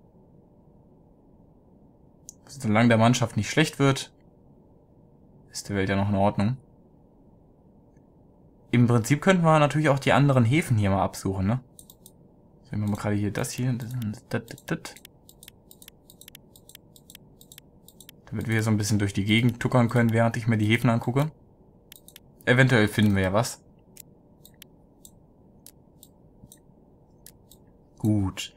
Solange der Mannschaft nicht schlecht wird, ist die Welt ja noch in Ordnung. Im Prinzip könnten wir natürlich auch die anderen Häfen hier mal absuchen, ne? Sehen wir mal gerade hier das hier. Damit wir hier so ein bisschen durch die Gegend tuckern können, während ich mir die Häfen angucke. Eventuell finden wir ja was. Gut.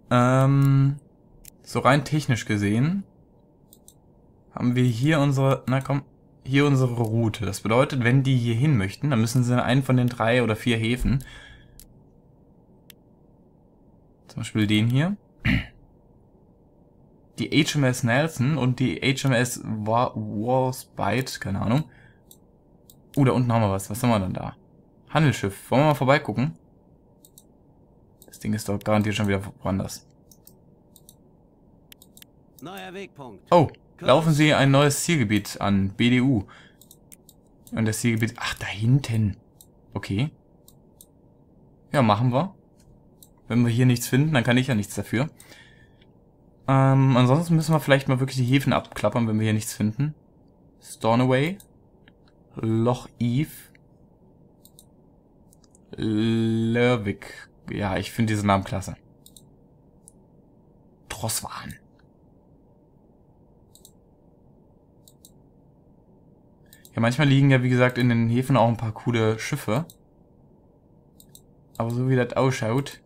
So rein technisch gesehen haben wir hier unsere... Na komm... Hier unsere Route. Das bedeutet, wenn die hier hin möchten, dann müssen sie in einen von den 3 oder 4 Häfen. Zum Beispiel den hier. Die HMS Nelson und die HMS Warspite, keine Ahnung. Da unten haben wir was. Was haben wir denn da? Handelsschiff. Wollen wir mal vorbeigucken? Das Ding ist doch garantiert schon wieder woanders. Neuer Wegpunkt. Oh. Laufen Sie ein neues Zielgebiet an, BDU. Und das Zielgebiet... Ach, da hinten. Okay. Ja, machen wir. Wenn wir hier nichts finden, dann kann ich ja nichts dafür. Ansonsten müssen wir vielleicht mal wirklich die Häfen abklappern, wenn wir hier nichts finden. Stornoway. Loch Eve. Lerwick. Ja, ich finde diese Namen klasse. Trosswahn. Ja, manchmal liegen ja, wie gesagt, in den Häfen auch ein paar coole Schiffe. Aber so wie das ausschaut...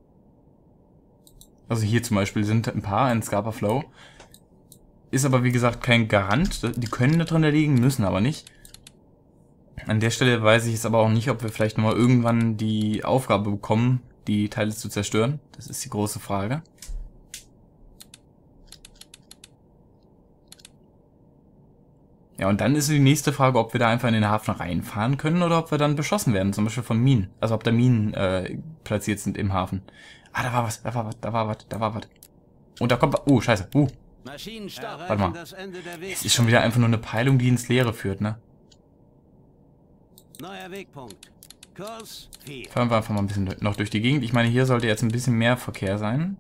Also hier zum Beispiel sind ein paar in Scapa Flow. Ist aber, wie gesagt, kein Garant. Die können da drin liegen, müssen aber nicht. An der Stelle weiß ich jetzt aber auch nicht, ob wir vielleicht nochmal irgendwann die Aufgabe bekommen, die Teile zu zerstören. Das ist die große Frage. Ja, und dann ist die nächste Frage, ob wir da einfach in den Hafen reinfahren können oder ob wir dann beschossen werden, zum Beispiel von Minen. Also ob da Minen platziert sind im Hafen. Ah, da war was, da war was, da war was, da war was. Und da kommt was. Oh, scheiße. Warte mal. Es ist schon wieder einfach nur eine Peilung, die ins Leere führt, ne? Neuer Wegpunkt. Kurs 4. Fahren wir einfach mal ein bisschen noch durch die Gegend. Ich meine, hier sollte jetzt ein bisschen mehr Verkehr sein.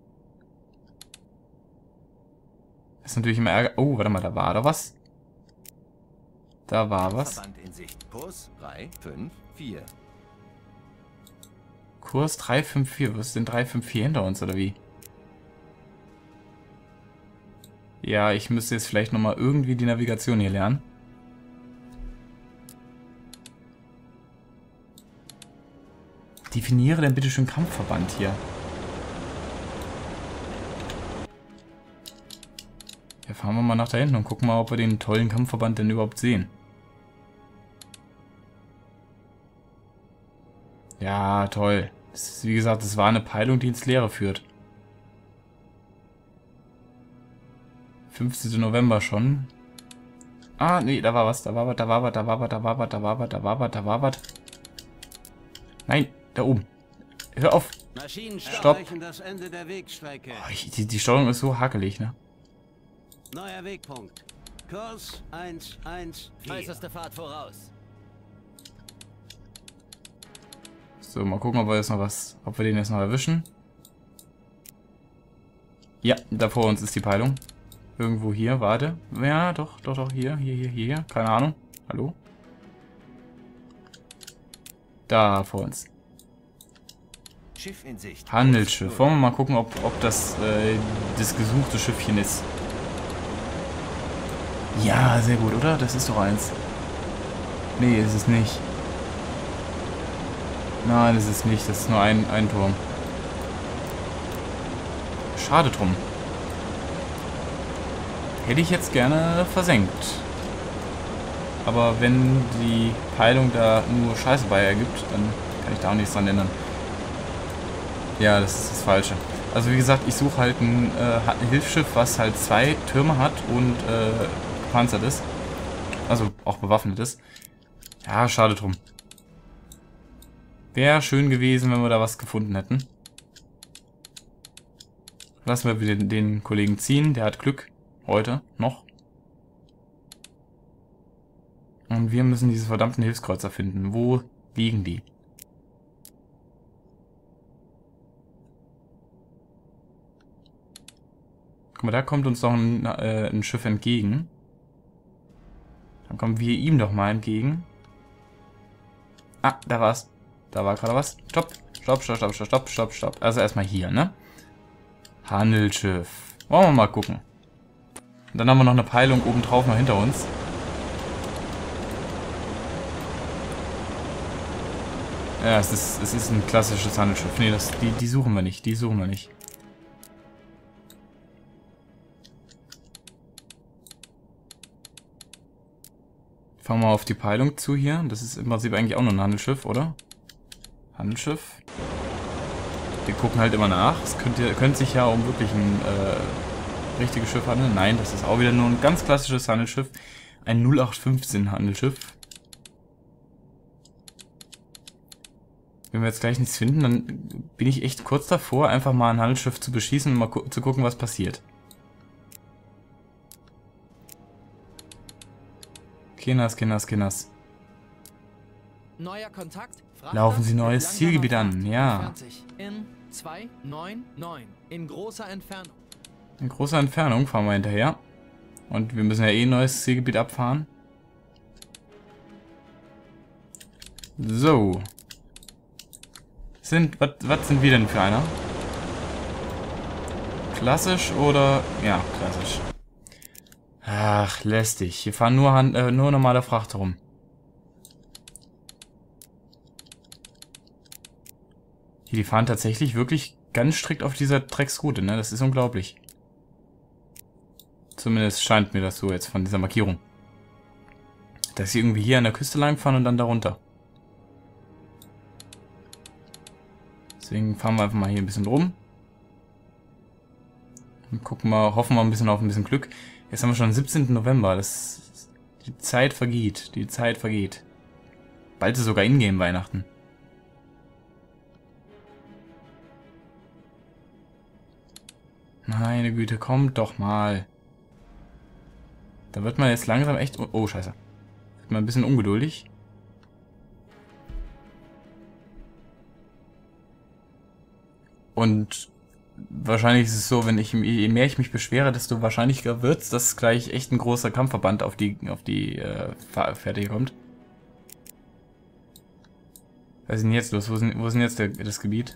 Das ist natürlich immer Ärger. Oh, warte mal, da war doch was. Da war was. Kurs 354. Kurs 354. Was ist denn 354 hinter uns, oder wie? Ja, ich müsste jetzt vielleicht nochmal irgendwie die Navigation hier lernen. Definiere denn bitte schön Kampfverband hier. Ja, fahren wir mal nach da hinten und gucken mal, ob wir den tollen Kampfverband denn überhaupt sehen. Ja, toll. Das ist, wie gesagt, das war eine Peilung, die ins Leere führt. 15. November schon. Ah, nee, da war was, da war was, da war was, da war was, da war was, da war was, da war was, da war was. Nein, da oben. Hör auf. Stopp. Das Ende der Wegstrecke. Oh, die Steuerung ist so hakelig, ne? Neuer Wegpunkt. Kurs 114. Äußerste Fahrt voraus. So, mal gucken, ob wir jetzt noch was, ob wir den jetzt noch erwischen. Ja, da vor uns ist die Peilung. Irgendwo hier, warte. Ja, doch, hier. Keine Ahnung. Hallo? Da vor uns. Schiff in Sicht. Handelsschiff. Wollen wir mal gucken, ob das das gesuchte Schiffchen ist. Ja, sehr gut, oder? Das ist doch eins. Nee, ist es nicht. Nein, das ist nicht. Das ist nur ein Turm. Schade drum. Hätte ich jetzt gerne versenkt. Aber wenn die Peilung da nur Scheiße bei ergibt, dann kann ich da auch nichts dran ändern. Ja, das ist das Falsche. Also wie gesagt, ich suche halt ein Hilfsschiff, was halt 2 Türme hat und gepanzert ist. Also auch bewaffnet ist. Ja, schade drum. Wäre schön gewesen, wenn wir da was gefunden hätten. Lassen wir wieder den Kollegen ziehen, der hat Glück. Heute noch. Und wir müssen diese verdammten Hilfskreuzer finden. Wo liegen die? Guck mal, da kommt uns doch ein Schiff entgegen. Dann kommen wir ihm doch mal entgegen. Ah, da war's. Da war gerade was. Stopp. Also erstmal hier, ne? Handelsschiff. Wollen wir mal gucken. Und dann haben wir noch eine Peilung obendrauf noch hinter uns. Ja, es ist ein klassisches Handelsschiff. Nee, die suchen wir nicht. Die suchen wir nicht. Fahren wir mal auf die Peilung zu hier. Das ist im Prinzip eigentlich auch nur ein Handelsschiff, oder? Handelsschiff. Wir gucken halt immer nach. Es könnte sich ja um wirklich ein richtiges Schiff handeln. Nein, das ist auch wieder nur ein ganz klassisches Handelsschiff. Ein 0815 Handelsschiff. Wenn wir jetzt gleich nichts finden, dann bin ich echt kurz davor, einfach mal ein Handelsschiff zu beschießen und mal zu gucken, was passiert. Kinders. Neuer Kontakt. Laufen Sie neues Zielgebiet an, ja. In 299. In großer Entfernung. In großer Entfernung fahren wir hinterher. Und wir müssen ja eh ein neues Zielgebiet abfahren. So. Was sind wir denn für einer? Klassisch oder... Ja, klassisch. Ach, lästig. Hier fahren nur normale Frachter rum. Hier, die fahren tatsächlich wirklich ganz strikt auf dieser Drecksroute, ne? Das ist unglaublich. Zumindest scheint mir das so jetzt von dieser Markierung. Dass sie irgendwie hier an der Küste lang fahren und dann darunter. Deswegen fahren wir einfach mal hier ein bisschen rum. Und gucken mal, hoffen wir ein bisschen auf ein bisschen Glück. Jetzt haben wir schon den 17. November. Die Zeit vergeht. Die Zeit vergeht. Bald ist sogar Ingame Weihnachten. Meine Güte, kommt doch mal. Da wird man jetzt langsam echt... Oh, scheiße. Wird man ein bisschen ungeduldig. Und wahrscheinlich ist es so, je mehr ich mich beschwere, desto wahrscheinlicher wird es, dass gleich echt ein großer Kampfverband auf die Fährte hier kommt. Was ist denn jetzt los? Wo ist denn jetzt das Gebiet?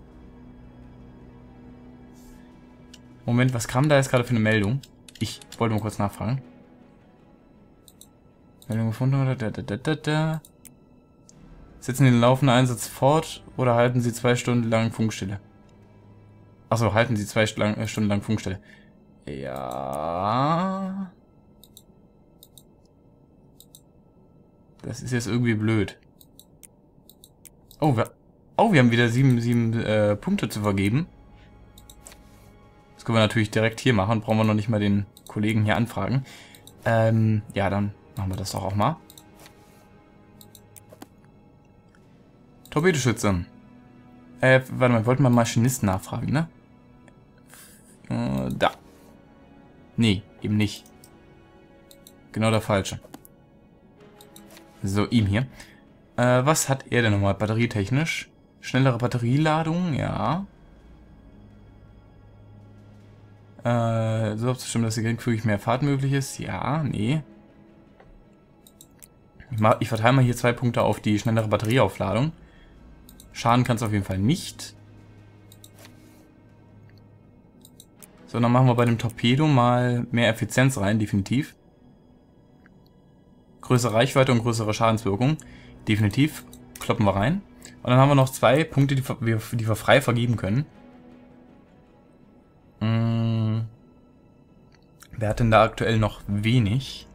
Moment, was kam da jetzt gerade für eine Meldung? Ich wollte mal kurz nachfragen. Meldung gefunden oder? Setzen den laufenden Einsatz fort oder halten Sie 2 Stunden lang Funkstille? Achso, halten Sie 2 Stunden lang Funkstille. Ja. Das ist jetzt irgendwie blöd. Oh, wir haben wieder 7 Punkte zu vergeben. Das können wir natürlich direkt hier machen. Brauchen wir noch nicht mal den Kollegen hier anfragen. Ja, dann machen wir das doch auch mal. Torpedoschütze. Warte mal, wollten wir Maschinisten nachfragen, ne? Da. Nee, eben nicht. Genau der falsche. So, ihm hier. Was hat er denn nochmal batterietechnisch? Schnellere Batterieladung, ja. So abzustimmen, dass hier geringfügig mehr Fahrt möglich ist. Ja, nee. Ich verteile mal hier 2 Punkte auf die schnellere Batterieaufladung. Schaden kann es auf jeden Fall nicht. So, dann machen wir bei dem Torpedo mal mehr Effizienz rein, definitiv. Größere Reichweite und größere Schadenswirkung. Definitiv. Kloppen wir rein. Und dann haben wir noch 2 Punkte, die wir frei vergeben können. Wer hat denn da aktuell noch wenig?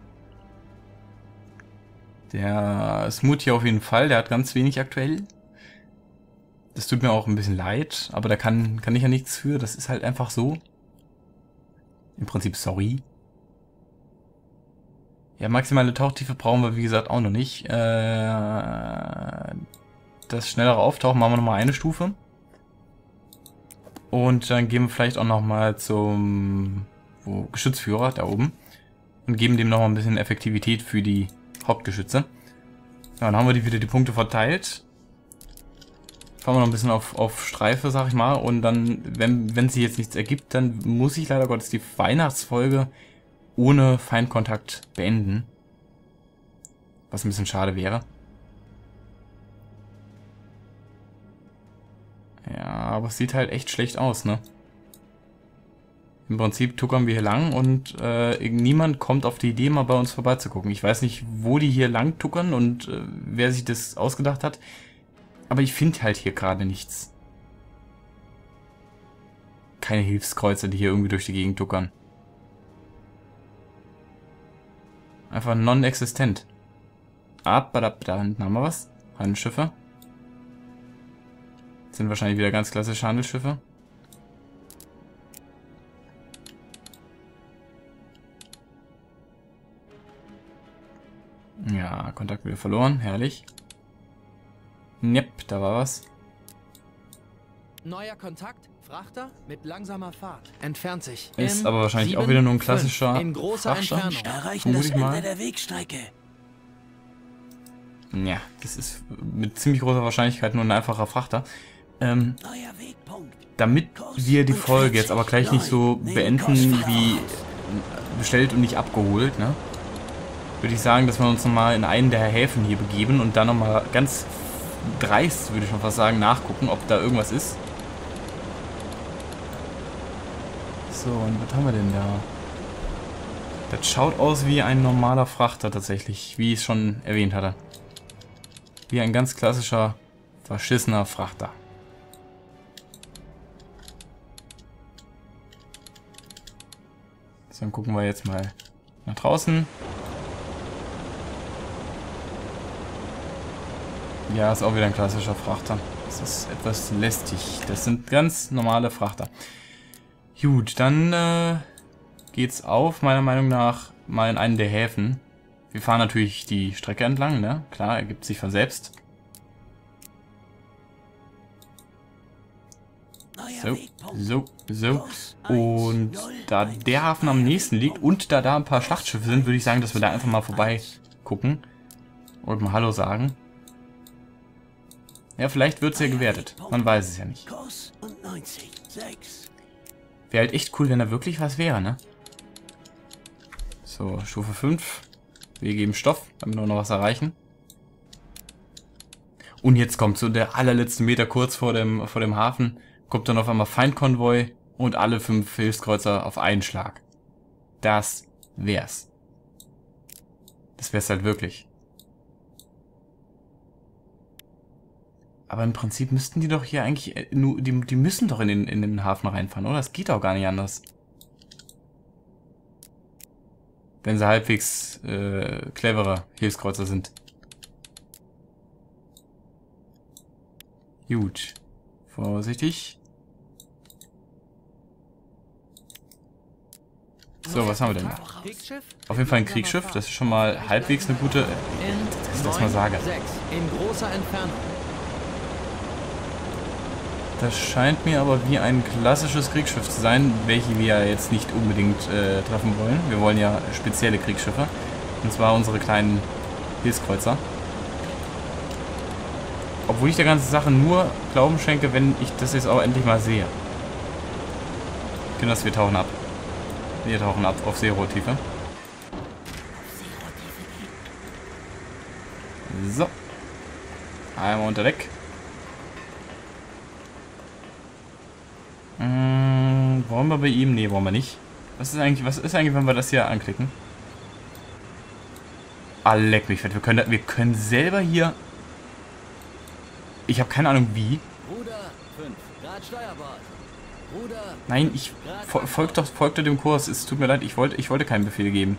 Der Smoothie auf jeden Fall, der hat ganz wenig aktuell. Das tut mir auch ein bisschen leid, aber da kann ich ja nichts für, das ist halt einfach so. Im Prinzip sorry. Ja, maximale Tauchtiefe brauchen wir wie gesagt auch noch nicht. Das schnellere Auftauchen machen wir nochmal 1 Stufe. Und dann gehen wir vielleicht auch nochmal zum Geschützführer da oben. Und geben dem nochmal ein bisschen Effektivität für die Hauptgeschütze. Ja, dann haben wir wieder die Punkte verteilt. Fahren wir noch ein bisschen auf Streife, sag ich mal. Und dann, wenn sich jetzt nichts ergibt, dann muss ich leider Gottes die Weihnachtsfolge ohne Feindkontakt beenden. Was ein bisschen schade wäre. Ja, aber es sieht halt echt schlecht aus, ne? Im Prinzip tuckern wir hier lang und niemand kommt auf die Idee, mal bei uns vorbeizugucken. Ich weiß nicht, wo die hier lang tuckern und wer sich das ausgedacht hat. Aber ich finde halt hier gerade nichts. Keine Hilfskreuzer, die hier irgendwie durch die Gegend tuckern. Einfach non-existent. Da hinten haben wir was. Handelsschiffe. Das sind wahrscheinlich wieder ganz klassische Handelsschiffe. Ja, Kontakt wieder verloren. Herrlich. Nepp, da war was. Neuer Kontakt. Frachter mit langsamer Fahrt. Entfernt sich. Ist aber wahrscheinlich auch wieder nur ein klassischer in großer Frachter. Entfernung. Erreichen das Ende der Wegstrecke. Ja, das ist mit ziemlich großer Wahrscheinlichkeit nur ein einfacher Frachter. Neuer Wegpunkt. Damit wir die Folge jetzt aber gleich nicht so beenden wie bestellt und nicht abgeholt, ne? Würde ich sagen, dass wir uns nochmal in einen der Häfen hier begeben und dann nochmal ganz dreist, würde ich schon fast sagen, nachgucken, ob da irgendwas ist. So, und was haben wir denn da? Das schaut aus wie ein normaler Frachter tatsächlich, wie ich es schon erwähnt hatte. Wie ein ganz klassischer, verschissener Frachter. So, dann gucken wir jetzt mal nach draußen. Ja, ist auch wieder ein klassischer Frachter. Das ist etwas lästig. Das sind ganz normale Frachter. Gut, dann geht's auf, meiner Meinung nach, mal in einen der Häfen. Wir fahren natürlich die Strecke entlang, ne? Klar, ergibt sich von selbst. So. Und da der Hafen am nächsten liegt und da ein paar Schlachtschiffe sind, würde ich sagen, dass wir da einfach mal vorbei gucken. Und mal Hallo sagen. Ja, vielleicht wird es ja gewertet. Man weiß es ja nicht. Wäre halt echt cool, wenn da wirklich was wäre, ne? So, Stufe 5. Wir geben Stoff, damit wir noch was erreichen. Und jetzt kommt so der allerletzte Meter kurz vor dem Hafen. Kommt dann auf einmal Feindkonvoi und alle 5 Hilfskreuzer auf einen Schlag. Das wär's. Das wär's halt wirklich. Aber im Prinzip müssten die doch hier eigentlich nur, die müssen doch in den Hafen reinfahren, oder? Das geht auch gar nicht anders. Wenn sie halbwegs clevere Hilfskreuzer sind. Gut. Vorsichtig. So, was haben wir denn noch? Auf jeden Fall ein Kriegsschiff. Das ist schon mal halbwegs eine gute... dass ich das mal sage. In großer Entfernung. Das scheint mir aber wie ein klassisches Kriegsschiff zu sein, welche wir jetzt nicht unbedingt treffen wollen. Wir wollen ja spezielle Kriegsschiffe. Und zwar unsere kleinen Hilfskreuzer. Obwohl ich der ganzen Sache nur Glauben schenke, wenn ich das jetzt auch endlich mal sehe. Genau, wir tauchen ab. Wir tauchen ab auf Seerohrtiefe. So. Einmal unter Deck. Wollen wir bei ihm? Nee, wollen wir nicht. Was ist eigentlich, wenn wir das hier anklicken? Ah, leck mich fett. Wir können selber hier... Ich habe keine Ahnung wie. Ruder 5 Grad Steuerbord. Ruder. Nein, ich folgt doch dem Kurs. Es tut mir leid, ich wollte keinen Befehl geben.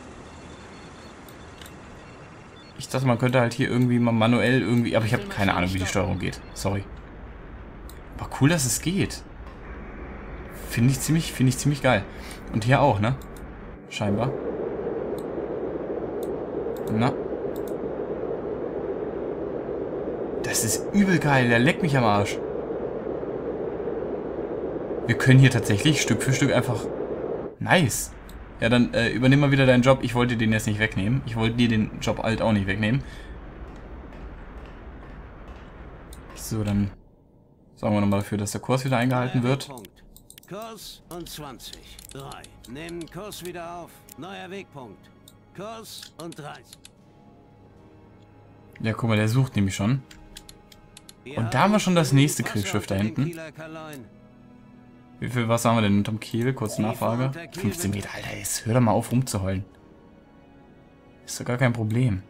Ich dachte, man könnte halt hier irgendwie mal manuell irgendwie... Aber ich habe keine Ahnung, wie die Steuerung geht. Sorry. Aber cool, dass es geht. Finde ich ziemlich geil. Und hier auch, ne? Scheinbar. Na. Das ist übel geil. Der leckt mich am Arsch. Wir können hier tatsächlich Stück für Stück einfach... Nice. Ja, dann übernimm mal wieder deinen Job. Ich wollte den jetzt nicht wegnehmen. Ich wollte dir den Job halt auch nicht wegnehmen. So, dann sorgen wir nochmal dafür, dass der Kurs wieder eingehalten wird. Kurs und 20. 3. Nehmen Kurs wieder auf. Neuer Wegpunkt. Kurs und 30. Ja, guck mal, der sucht nämlich schon. Und da haben wir schon das nächste Kriegsschiff da hinten. Wie viel Wasser haben wir denn unterm Kiel? Kurze Nachfrage. 15 Meter, Alter, jetzt hör doch mal auf rumzuheulen. Ist doch gar kein Problem.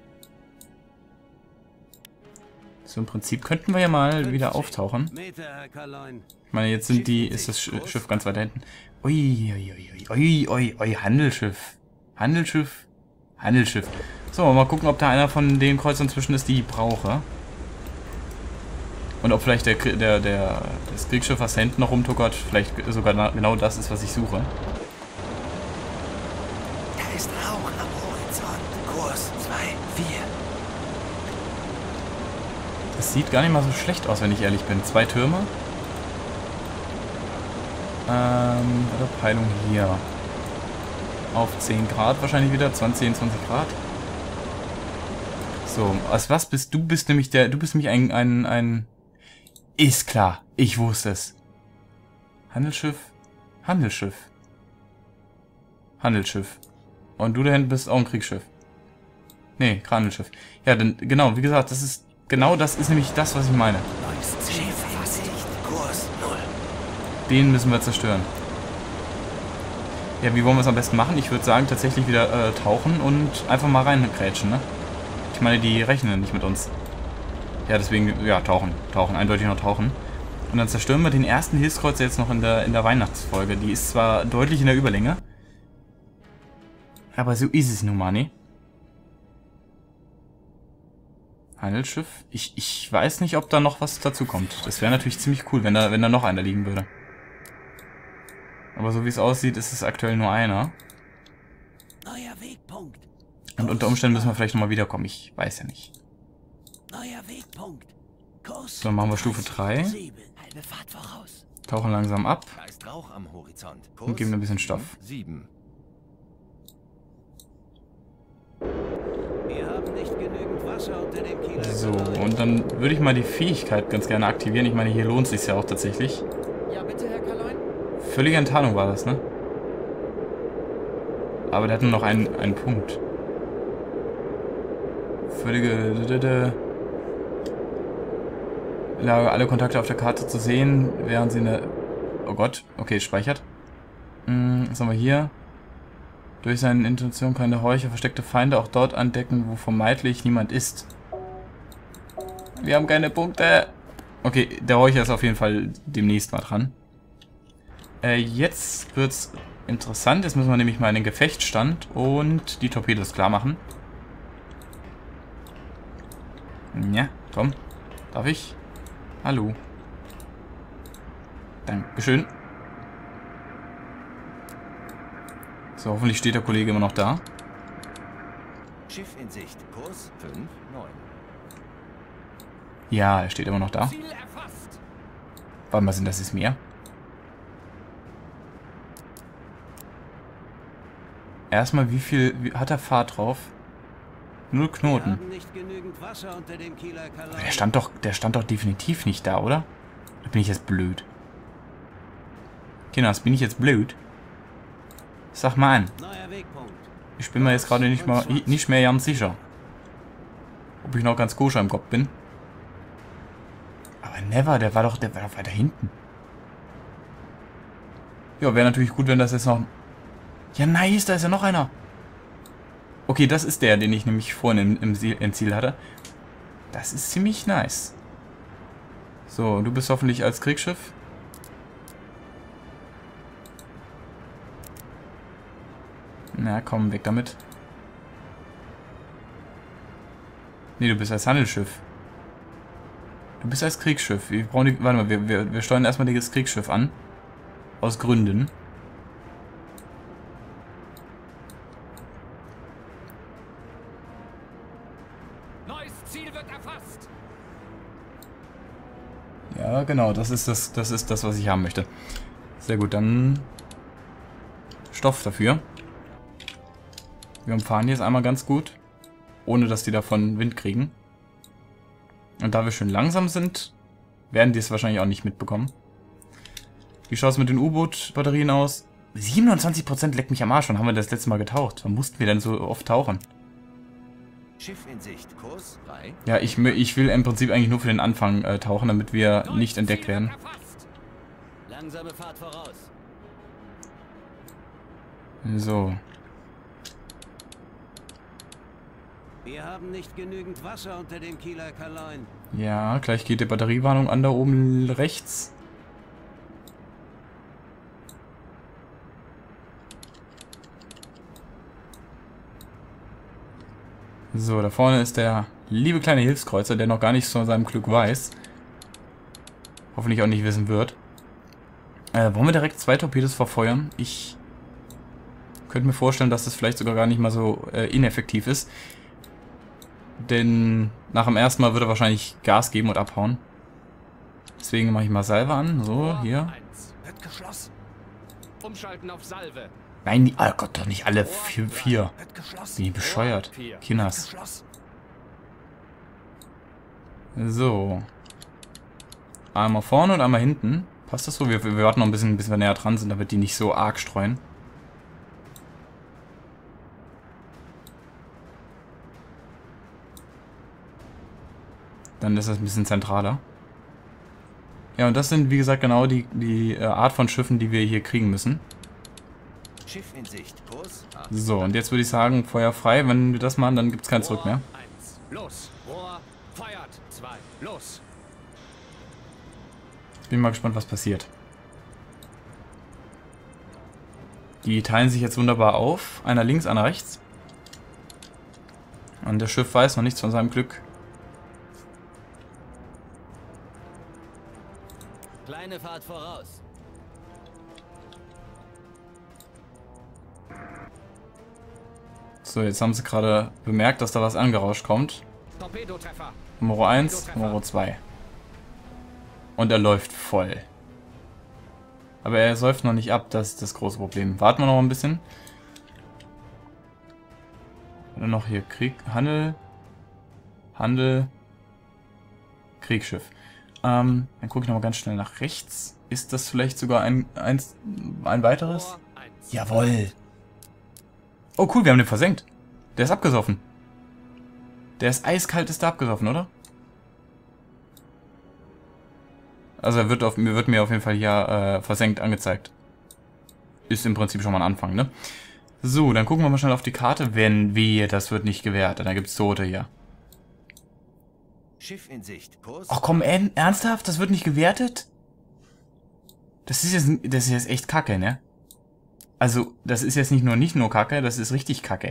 So, im Prinzip könnten wir ja mal wieder auftauchen. Ich meine, jetzt ist das Schiff ganz weit hinten. Ui, Handelsschiff. Handelsschiff. So, mal gucken, ob da einer von den Kreuzern zwischen ist, die ich brauche. Und ob vielleicht das Kriegsschiff, was da hinten noch rumtuckert, vielleicht sogar genau das ist, was ich suche. Da ist Rauch am Horizont. Kurs 2-4. Das sieht gar nicht mal so schlecht aus, wenn ich ehrlich bin. 2 Türme. Peilung hier. Auf 10 Grad wahrscheinlich wieder. 20 Grad. So, als was bist du? Bist nämlich du bist nämlich ein... Ist klar, ich wusste es. Handelsschiff. Und du da hinten bist auch ein Kriegsschiff. Nee, Handelschiff. Ja, dann, genau, wie gesagt, das ist nämlich das, was ich meine. Neues Ziel. Kurs 0. Den müssen wir zerstören. Ja, wie wollen wir es am besten machen? Ich würde sagen, tatsächlich wieder tauchen und einfach mal reingrätschen, ne? Ich meine, die rechnen nicht mit uns. Ja, deswegen, ja, tauchen. Tauchen, eindeutig noch tauchen. Und dann zerstören wir den ersten Hilfskreuzer jetzt noch in der Weihnachtsfolge. Die ist zwar deutlich in der Überlänge, aber so ist es nun mal, ne? Handelsschiff. Ich weiß nicht, ob da noch was dazu kommt. Das wäre natürlich ziemlich cool, wenn da noch einer liegen würde. Aber so wie es aussieht, ist es aktuell nur einer. Neuer Wegpunkt. Und unter Umständen müssen wir vielleicht nochmal wiederkommen. Ich weiß ja nicht. Neuer Wegpunkt. Kurs. So, machen wir Stufe 3. Halbe Fahrt voraus. Tauchen langsam ab. Da ist Rauch am Horizont. Und geben ein bisschen Stoff. 7. Wir haben nicht genügend Wasser unter dem Kieler. So, und dann würde ich mal die Fähigkeit ganz gerne aktivieren. Ich meine, hier lohnt es sich ja auch tatsächlich. Ja, bitte, Herr Kaloin. Völlige Enttarnung war das, ne? Aber der hat nur noch einen Punkt. Völlige... Lage, alle Kontakte auf der Karte zu sehen, während sie eine... Oh Gott, okay, speichert. Was haben wir hier? Durch seine Intuition kann der Heuchler versteckte Feinde auch dort entdecken, wo vermeintlich niemand ist. Wir haben keine Punkte. Okay, der Heuchler ist auf jeden Fall demnächst mal dran. Jetzt wird's interessant. Jetzt müssen wir nämlich mal in den Gefechtsstand und die Torpedos klar machen. Ja, komm. Darf ich? Hallo. Dankeschön. So, hoffentlich steht der Kollege immer noch da. Schiff in Sicht. Kurs 5, 9. Ja, er steht immer noch da. Warte mal, sind das jetzt mehr? Erstmal, wie hat er Fahrt drauf? 0 Knoten. Wir haben nicht genügend Wasser unter dem Kieler Kaloin. Aber der stand doch definitiv nicht da, oder? Da bin ich jetzt blöd. Kinders, bin ich jetzt blöd? Sag mal an. Neuer Wegpunkt. Ich bin mir jetzt gerade nicht mehr ganz sicher. Ob ich noch ganz koscher im Kopf bin. Aber never, der war doch weiter hinten. Ja, wäre natürlich gut, wenn das jetzt noch... Ja, nice, da ist ja noch einer. Okay, das ist der, den ich nämlich vorhin im Ziel hatte. Das ist ziemlich nice. So, du bist hoffentlich als Kriegsschiff. Na, komm, weg damit. Nee, du bist als Handelsschiff. Du bist als Kriegsschiff. Wir brauchen die, warte mal, wir steuern erstmal das Kriegsschiff an. Aus Gründen. Neues Ziel wird erfasst. Ja, genau, das ist das, was ich haben möchte. Sehr gut, dann Stoff dafür. Wir umfahren jetzt einmal ganz gut, ohne dass die davon Wind kriegen. Und da wir schön langsam sind, werden die es wahrscheinlich auch nicht mitbekommen. Wie schaut es mit den U-Boot-Batterien aus? 27% leckt mich am Arsch. Wann haben wir das letzte Mal getaucht? Wann mussten wir denn so oft tauchen? Schiff in Sicht. Kurs 3. Ja, ich will im Prinzip eigentlich nur für den Anfang tauchen, damit wir nicht entdeckt werden. Langsame Fahrt voraus. So. Wir haben nicht genügend Wasser unter dem Kieler Kaloin. Ja, gleich geht die Batteriewarnung an, da oben rechts. So, da vorne ist der liebe kleine Hilfskreuzer, der noch gar nichts von seinem Glück weiß. Hoffentlich auch nicht wissen wird. Wollen wir direkt 2 Torpedos verfeuern? Ich könnte mir vorstellen, dass das vielleicht sogar gar nicht mal so ineffektiv ist. Denn nach dem ersten Mal wird er wahrscheinlich Gas geben und abhauen. Deswegen mache ich mal Salve an. So, hier. Wird geschlossen. Umschalten auf Salve. Nein, oh Gott, doch nicht alle 4. Wird geschlossen. Bin ich bescheuert. Kinders. Geschlossen. So. Einmal vorne und einmal hinten. Passt das so? Wir warten noch ein bisschen, bis wir näher dran sind, damit die nicht so arg streuen. Dann ist das ein bisschen zentraler. Ja, und das sind, wie gesagt, genau die Art von Schiffen, die wir hier kriegen müssen. Schiff in Sicht. Kurs. So, und jetzt würde ich sagen, Feuer frei. Wenn wir das machen, dann gibt es kein Zurück mehr. 1. Los. Rohr feuert. 2. Los. Bin mal gespannt, was passiert. Die teilen sich jetzt wunderbar auf. Einer links, einer rechts. Und das Schiff weiß noch nichts von seinem Glück. Kleine Fahrt voraus. So, jetzt haben sie gerade bemerkt, dass da was angerauscht kommt. Torpedotreffer. Nummer 1, Nummer 2. Und er läuft voll. Aber er säuft noch nicht ab, das ist das große Problem. Warten wir noch ein bisschen. Dann noch hier Krieg, Handel, Kriegsschiff. Dann gucke ich noch mal ganz schnell nach rechts. Ist das vielleicht sogar ein weiteres? Rohr 1. Jawohl. Oh cool, wir haben den versenkt. Der ist abgesoffen. Der ist eiskalt, ist der abgesoffen, oder? Also er wird mir auf jeden Fall hier versenkt angezeigt. Ist im Prinzip schon mal ein Anfang, ne? So, dann gucken wir mal schnell auf die Karte. Wenn wir, das wird nicht gewertet. Dann gibt's Tote hier. Schiff in Sicht. Kurs. Ach komm, ernsthaft? Das wird nicht gewertet? Das ist jetzt echt Kacke, ne? Also, das ist jetzt nicht nur Kacke, das ist richtig Kacke.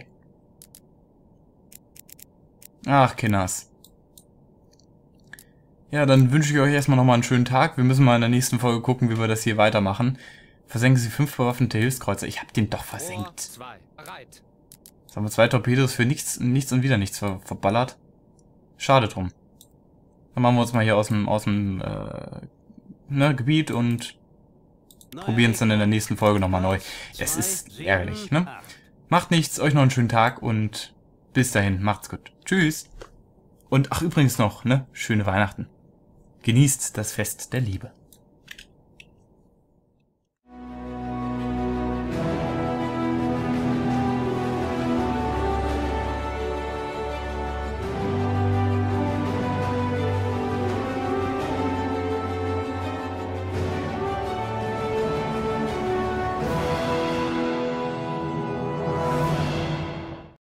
Ach, Kinders. Ja, dann wünsche ich euch erstmal nochmal einen schönen Tag. Wir müssen mal in der nächsten Folge gucken, wie wir das hier weitermachen. Versenken Sie 5 bewaffnete Hilfskreuzer. Ich hab den doch Rohr versenkt. 2. Bereit. Jetzt haben wir 2 Torpedos für nichts und wieder nichts verballert. Schade drum. Dann machen wir uns mal hier aus dem Gebiet und probieren es dann in der nächsten Folge nochmal neu. Es ist ärgerlich, ne? Macht nichts, euch noch einen schönen Tag und bis dahin, macht's gut. Tschüss. Und ach übrigens noch, ne? Schöne Weihnachten. Genießt das Fest der Liebe.